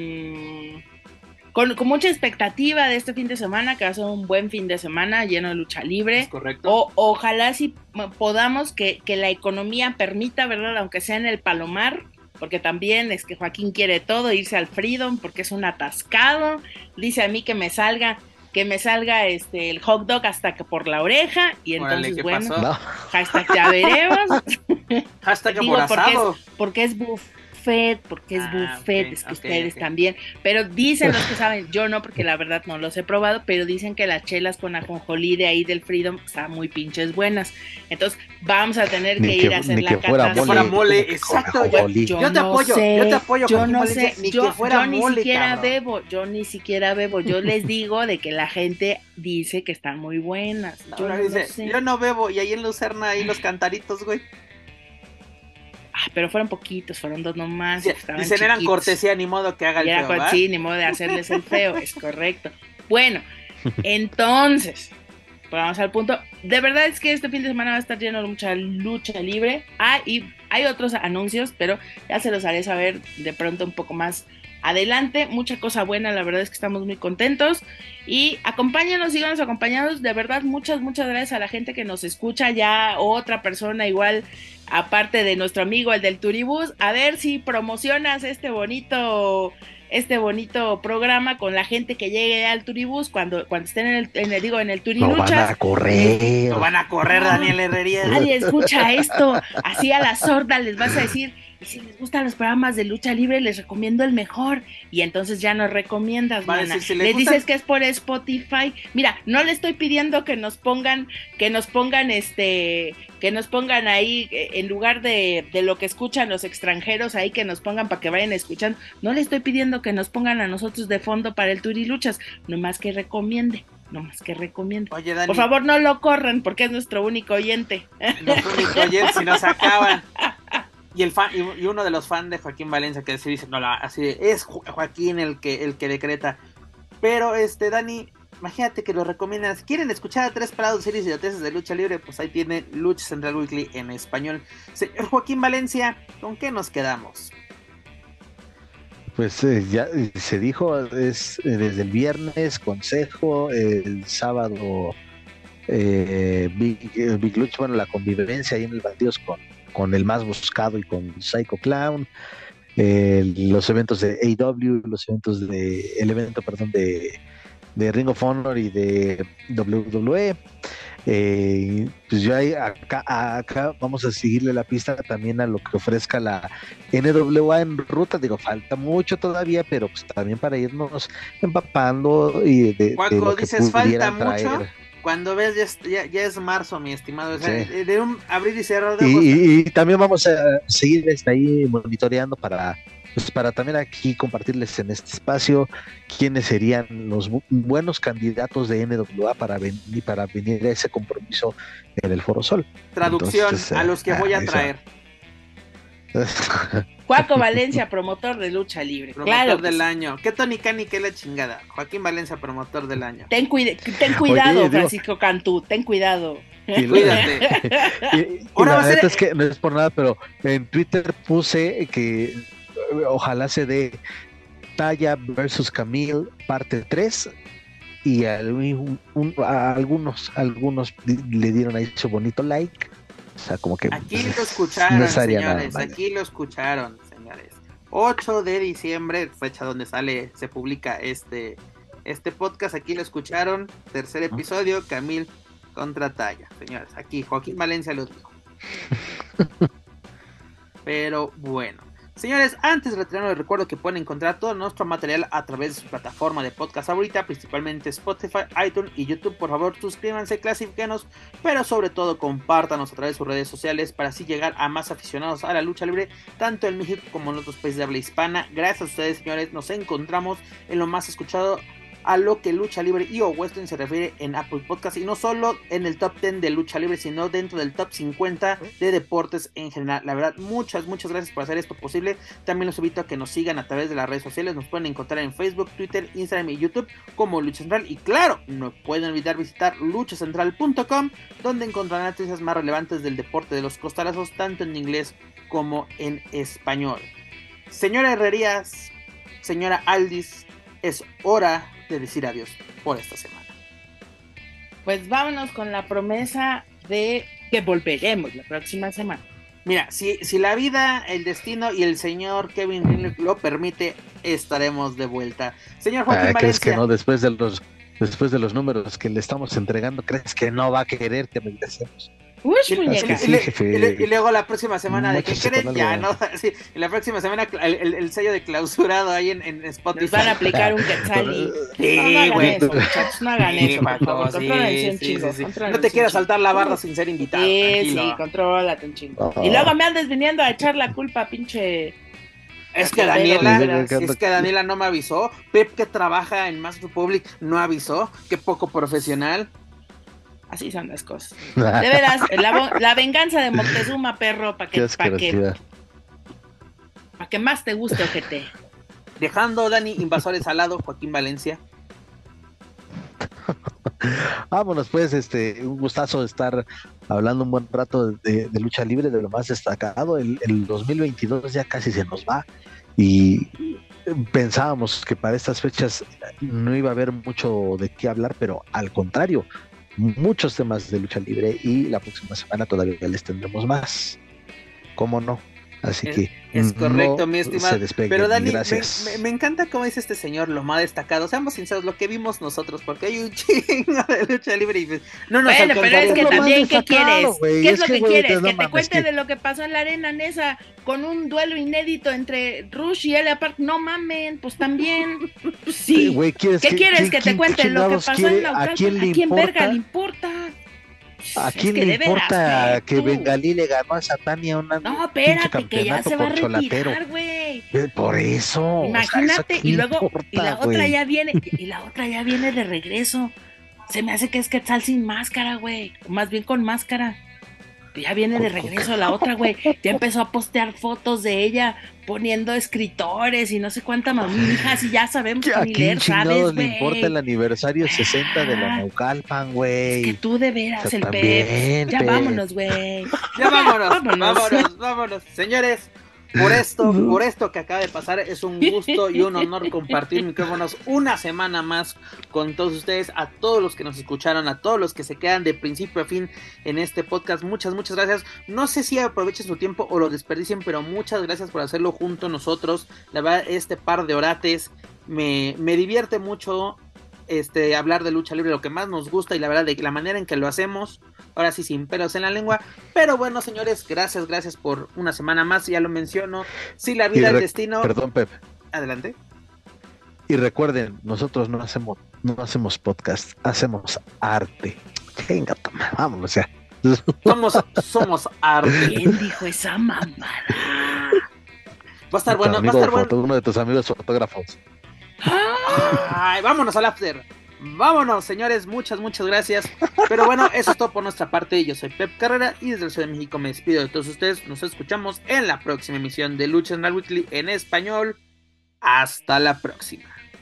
con mucha expectativa de este fin de semana, que va a ser un buen fin de semana lleno de lucha libre. Es correcto. Ojalá si podamos que la economía permita, ¿verdad? Aunque sea en el Palomar, porque también es que Joaquín quiere todo, irse al Freedom, porque es un atascado. Dice a mí que me salga el hot dog hasta que por la oreja, y entonces Órale, bueno, no. hashtag ya veremos. Hashtag aborazado. Porque es buffet, Okay, es que ustedes también, pero dicen los que saben, yo no, porque la verdad no los he probado, pero dicen que las chelas con ajonjolí de ahí del Freedom están muy pinches buenas, entonces vamos a tener que ir a hacer la cata. Que fuera mole, exacto, yo te apoyo, yo no sé, yo ni mole, siquiera cabrón. bebo, yo les digo de que la gente dice que están muy buenas, yo no bebo, y ahí en Lucerna, ahí los cantaritos, güey. Pero fueron poquitos, fueron 2 nomás. Sí, dicen eran cortesía, ni modo que haga el feo, ¿verdad? Sí, ni modo de hacerles el feo, es correcto. Bueno, entonces, pues vamos al punto. De verdad es que este fin de semana va a estar lleno de mucha lucha libre. Y hay otros anuncios, pero ya se los haré saber de pronto un poco más adelante. Mucha cosa buena, la verdad es que estamos muy contentos. Y acompáñanos, síganos acompañados. De verdad, muchas gracias a la gente que nos escucha. Ya otra persona igual, aparte de nuestro amigo, el del Turibús. A ver si promocionas este bonito programa con la gente que llegue al Turibús cuando estén en el Turiluchas. Lo van a correr, Daniel Herrería. Nadie escucha esto. Así a la sorda les vas a decir, y si les gustan los programas de lucha libre, les recomiendo el mejor. Y entonces ya nos recomiendas, mana. Les dices que es por Spotify. Mira, no le estoy pidiendo que nos pongan ahí, en lugar de lo que escuchan los extranjeros ahí, que nos pongan para que vayan escuchando. No le estoy pidiendo que nos pongan a nosotros de fondo para el Turiluchas, nomás que recomiende. Oye, Dani, por favor, no lo corran, porque es nuestro único oyente. Nuestro único oyente, si nos acaban. Y uno de los fans de Joaquín Valencia que dice, no, así es Joaquín el que decreta. Pero Dani, imagínate que lo recomiendan. Si quieren escuchar a 3 pelados series y idioteces de lucha libre, pues ahí tiene Lucha Central Weekly en español. Señor Joaquín Valencia, ¿con qué nos quedamos? Pues ya se dijo, es desde el viernes Consejo, el sábado Big Lucha, bueno, la convivencia ahí en el Bandidos con el más buscado y con Psycho Clown, los eventos de AEW, el evento de Ring of Honor y de WWE. Pues yo ahí acá vamos a seguirle la pista también a lo que ofrezca la NWA en ruta. Digo, falta mucho todavía, pero pues también para irnos empapando y de lo que dices falta traer. Mucho. Cuando ves ya es marzo, mi estimado, o sea, sí. De un abrir y cerrar de ojos. Y también vamos a seguir ahí monitoreando para también aquí compartirles en este espacio quiénes serían los buenos candidatos de NWA para venir a ese compromiso en el Foro Sol. Traducción. Entonces, a los que voy a traer. Juaco Valencia, promotor de lucha libre. Promotor del año. ¿Qué Tony Cani, qué la chingada? Joaquín Valencia, promotor del año. Ten cuidado, oye, Francisco Cantú, ten cuidado. Cuídate. La neta es que no es por nada, pero en Twitter puse que ojalá se dé Taya versus Camille parte 3 y algunos le dieron ahí su bonito like. O sea, como que aquí lo escucharon, señores, aquí lo escucharon, señores. 8 de diciembre, fecha donde se publica este podcast, aquí lo escucharon, tercer episodio, Camille contra Taya, señores, aquí Joaquín Valencia lo dijo. Pero bueno. Señores, antes de retirarnos les recuerdo que pueden encontrar todo nuestro material a través de su plataforma de podcast favorita, principalmente Spotify, iTunes y YouTube. Por favor, suscríbanse, clasifíquenos, pero sobre todo compártanos a través de sus redes sociales para así llegar a más aficionados a la lucha libre, tanto en México como en otros países de habla hispana. Gracias a ustedes, señores, nos encontramos en lo más escuchado a lo que Lucha Libre y o Wrestling se refiere en Apple Podcast, y no solo en el top 10 de Lucha Libre, sino dentro del top 50 de deportes en general. La verdad, muchas gracias por hacer esto posible. También los invito a que nos sigan a través de las redes sociales. Nos pueden encontrar en Facebook, Twitter, Instagram y YouTube como Lucha Central, y claro, no pueden olvidar visitar luchacentral.com, donde encontrarán noticias más relevantes del deporte de los costalazos, tanto en inglés como en español. Señora Herrerías, señora Aldis, es hora de decir adiós por esta semana. Pues vámonos con la promesa de que volveremos la próxima semana. Mira, si la vida, el destino y el señor Kevin Green lo permite, estaremos de vuelta. Señor Joaquín Valencia. ¿Crees que no, después de los números que le estamos entregando, crees que no va a querer que regresemos? Y luego la próxima semana, ¿de qué creen? Ya, ¿no? Sí, la próxima semana el sello de clausurado ahí en Spotify. Nos van a aplicar un quetzal. Sí, güey. No hagan eso, por favor. Contrólate un chingo. No te quieras saltar la barra sin ser invitado. Sí, contrólate un chingo. Y luego me andes viniendo a echar la culpa, pinche... Es que Daniela no me avisó. Pep, que trabaja en Mass Republic, no avisó. Qué poco profesional. Así son las cosas. De veras, la venganza de Moctezuma, perro, para que más te guste, ojete. Dejando, Dani, invasores al lado, Joaquín Valencia. Vámonos pues, un gustazo estar hablando un buen rato de lucha libre, de lo más destacado. El 2022 ya casi se nos va y pensábamos que para estas fechas no iba a haber mucho de qué hablar, pero al contrario, muchos temas de lucha libre, y la próxima semana todavía les tendremos más. ¿Cómo no? Así que es correcto, mi estimado. Pero Dani, me encanta cómo dice este señor, lo más destacado. Seamos sinceros, lo que vimos nosotros, porque hay un chingo de lucha libre y no nos bueno, pero es que también, ¿qué quieres? Wey, ¿Qué es lo que wey, quieres? Que te cuente de lo que pasó en la arena Nesa con un duelo inédito entre Rush y Elia Park. No mamen, pues también. Pues sí. Wey, ¿Qué quieres? Que te cuente lo que pasó en la ¿A quién verga le importa? ¿A quién le importa que Bengalí le ganó a Satania una? No, espérate, que ya se va a retirar, güey. Por eso. Imagínate, o sea, y luego, importa, y la otra ya viene, de regreso. Se me hace que es Quetzal sin máscara, güey. Más bien con máscara. Ya viene de regreso la otra, güey. Ya empezó a postear fotos de ella poniendo escritores y no sé cuánta mamijas, y ya sabemos que ni leer sabes, güey. Le importa el aniversario 60 de la Naucalpan, güey. Es que tú de veras, o sea, el Pep. Ya vámonos, güey. Ya vámonos. Señores, por esto que acaba de pasar, es un gusto y un honor compartir micrófonos una semana más con todos ustedes, a todos los que nos escucharon, a todos los que se quedan de principio a fin en este podcast. Muchas gracias. No sé si aprovechen su tiempo o lo desperdicien, pero muchas gracias por hacerlo junto a nosotros. La verdad, este par de horates me divierte mucho hablar de lucha libre, lo que más nos gusta, y la verdad de la manera en que lo hacemos, ahora sí sin pelos en la lengua. Pero bueno, señores, gracias por una semana más, ya lo menciono. Si la vida, el destino. Perdón, Pep. Adelante. Y recuerden, nosotros no hacemos podcast, hacemos arte. Venga, toma, vámonos ya. Somos arte. ¿Quién dijo esa mamada? Va a estar bueno. Uno de tus amigos fotógrafos. Ay, vámonos al after. Vámonos, señores, muchas gracias. Pero bueno, eso es todo por nuestra parte. Yo soy Pep Carrera y desde la Ciudad de México me despido de todos ustedes. Nos escuchamos en la próxima emisión de Lucha Central Weekly en español. Hasta la próxima.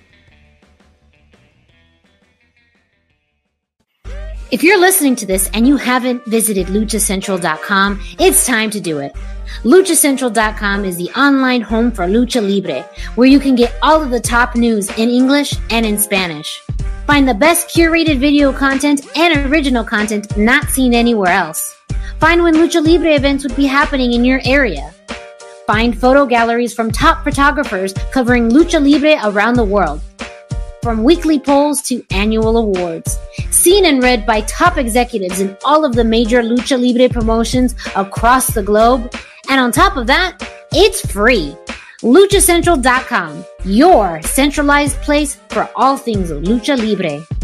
If you're listening to this and you haven't visited luchacentral.com, it's time to do it. LuchaCentral.com is the online home for Lucha Libre, where you can get all of the top news in English and in Spanish. Find the best curated video content and original content not seen anywhere else. Find when Lucha Libre events would be happening in your area. Find photo galleries from top photographers covering Lucha Libre around the world. From weekly polls to annual awards. Seen and read by top executives in all of the major Lucha Libre promotions across the globe. And on top of that, it's free. LuchaCentral.com, your centralized place for all things Lucha Libre.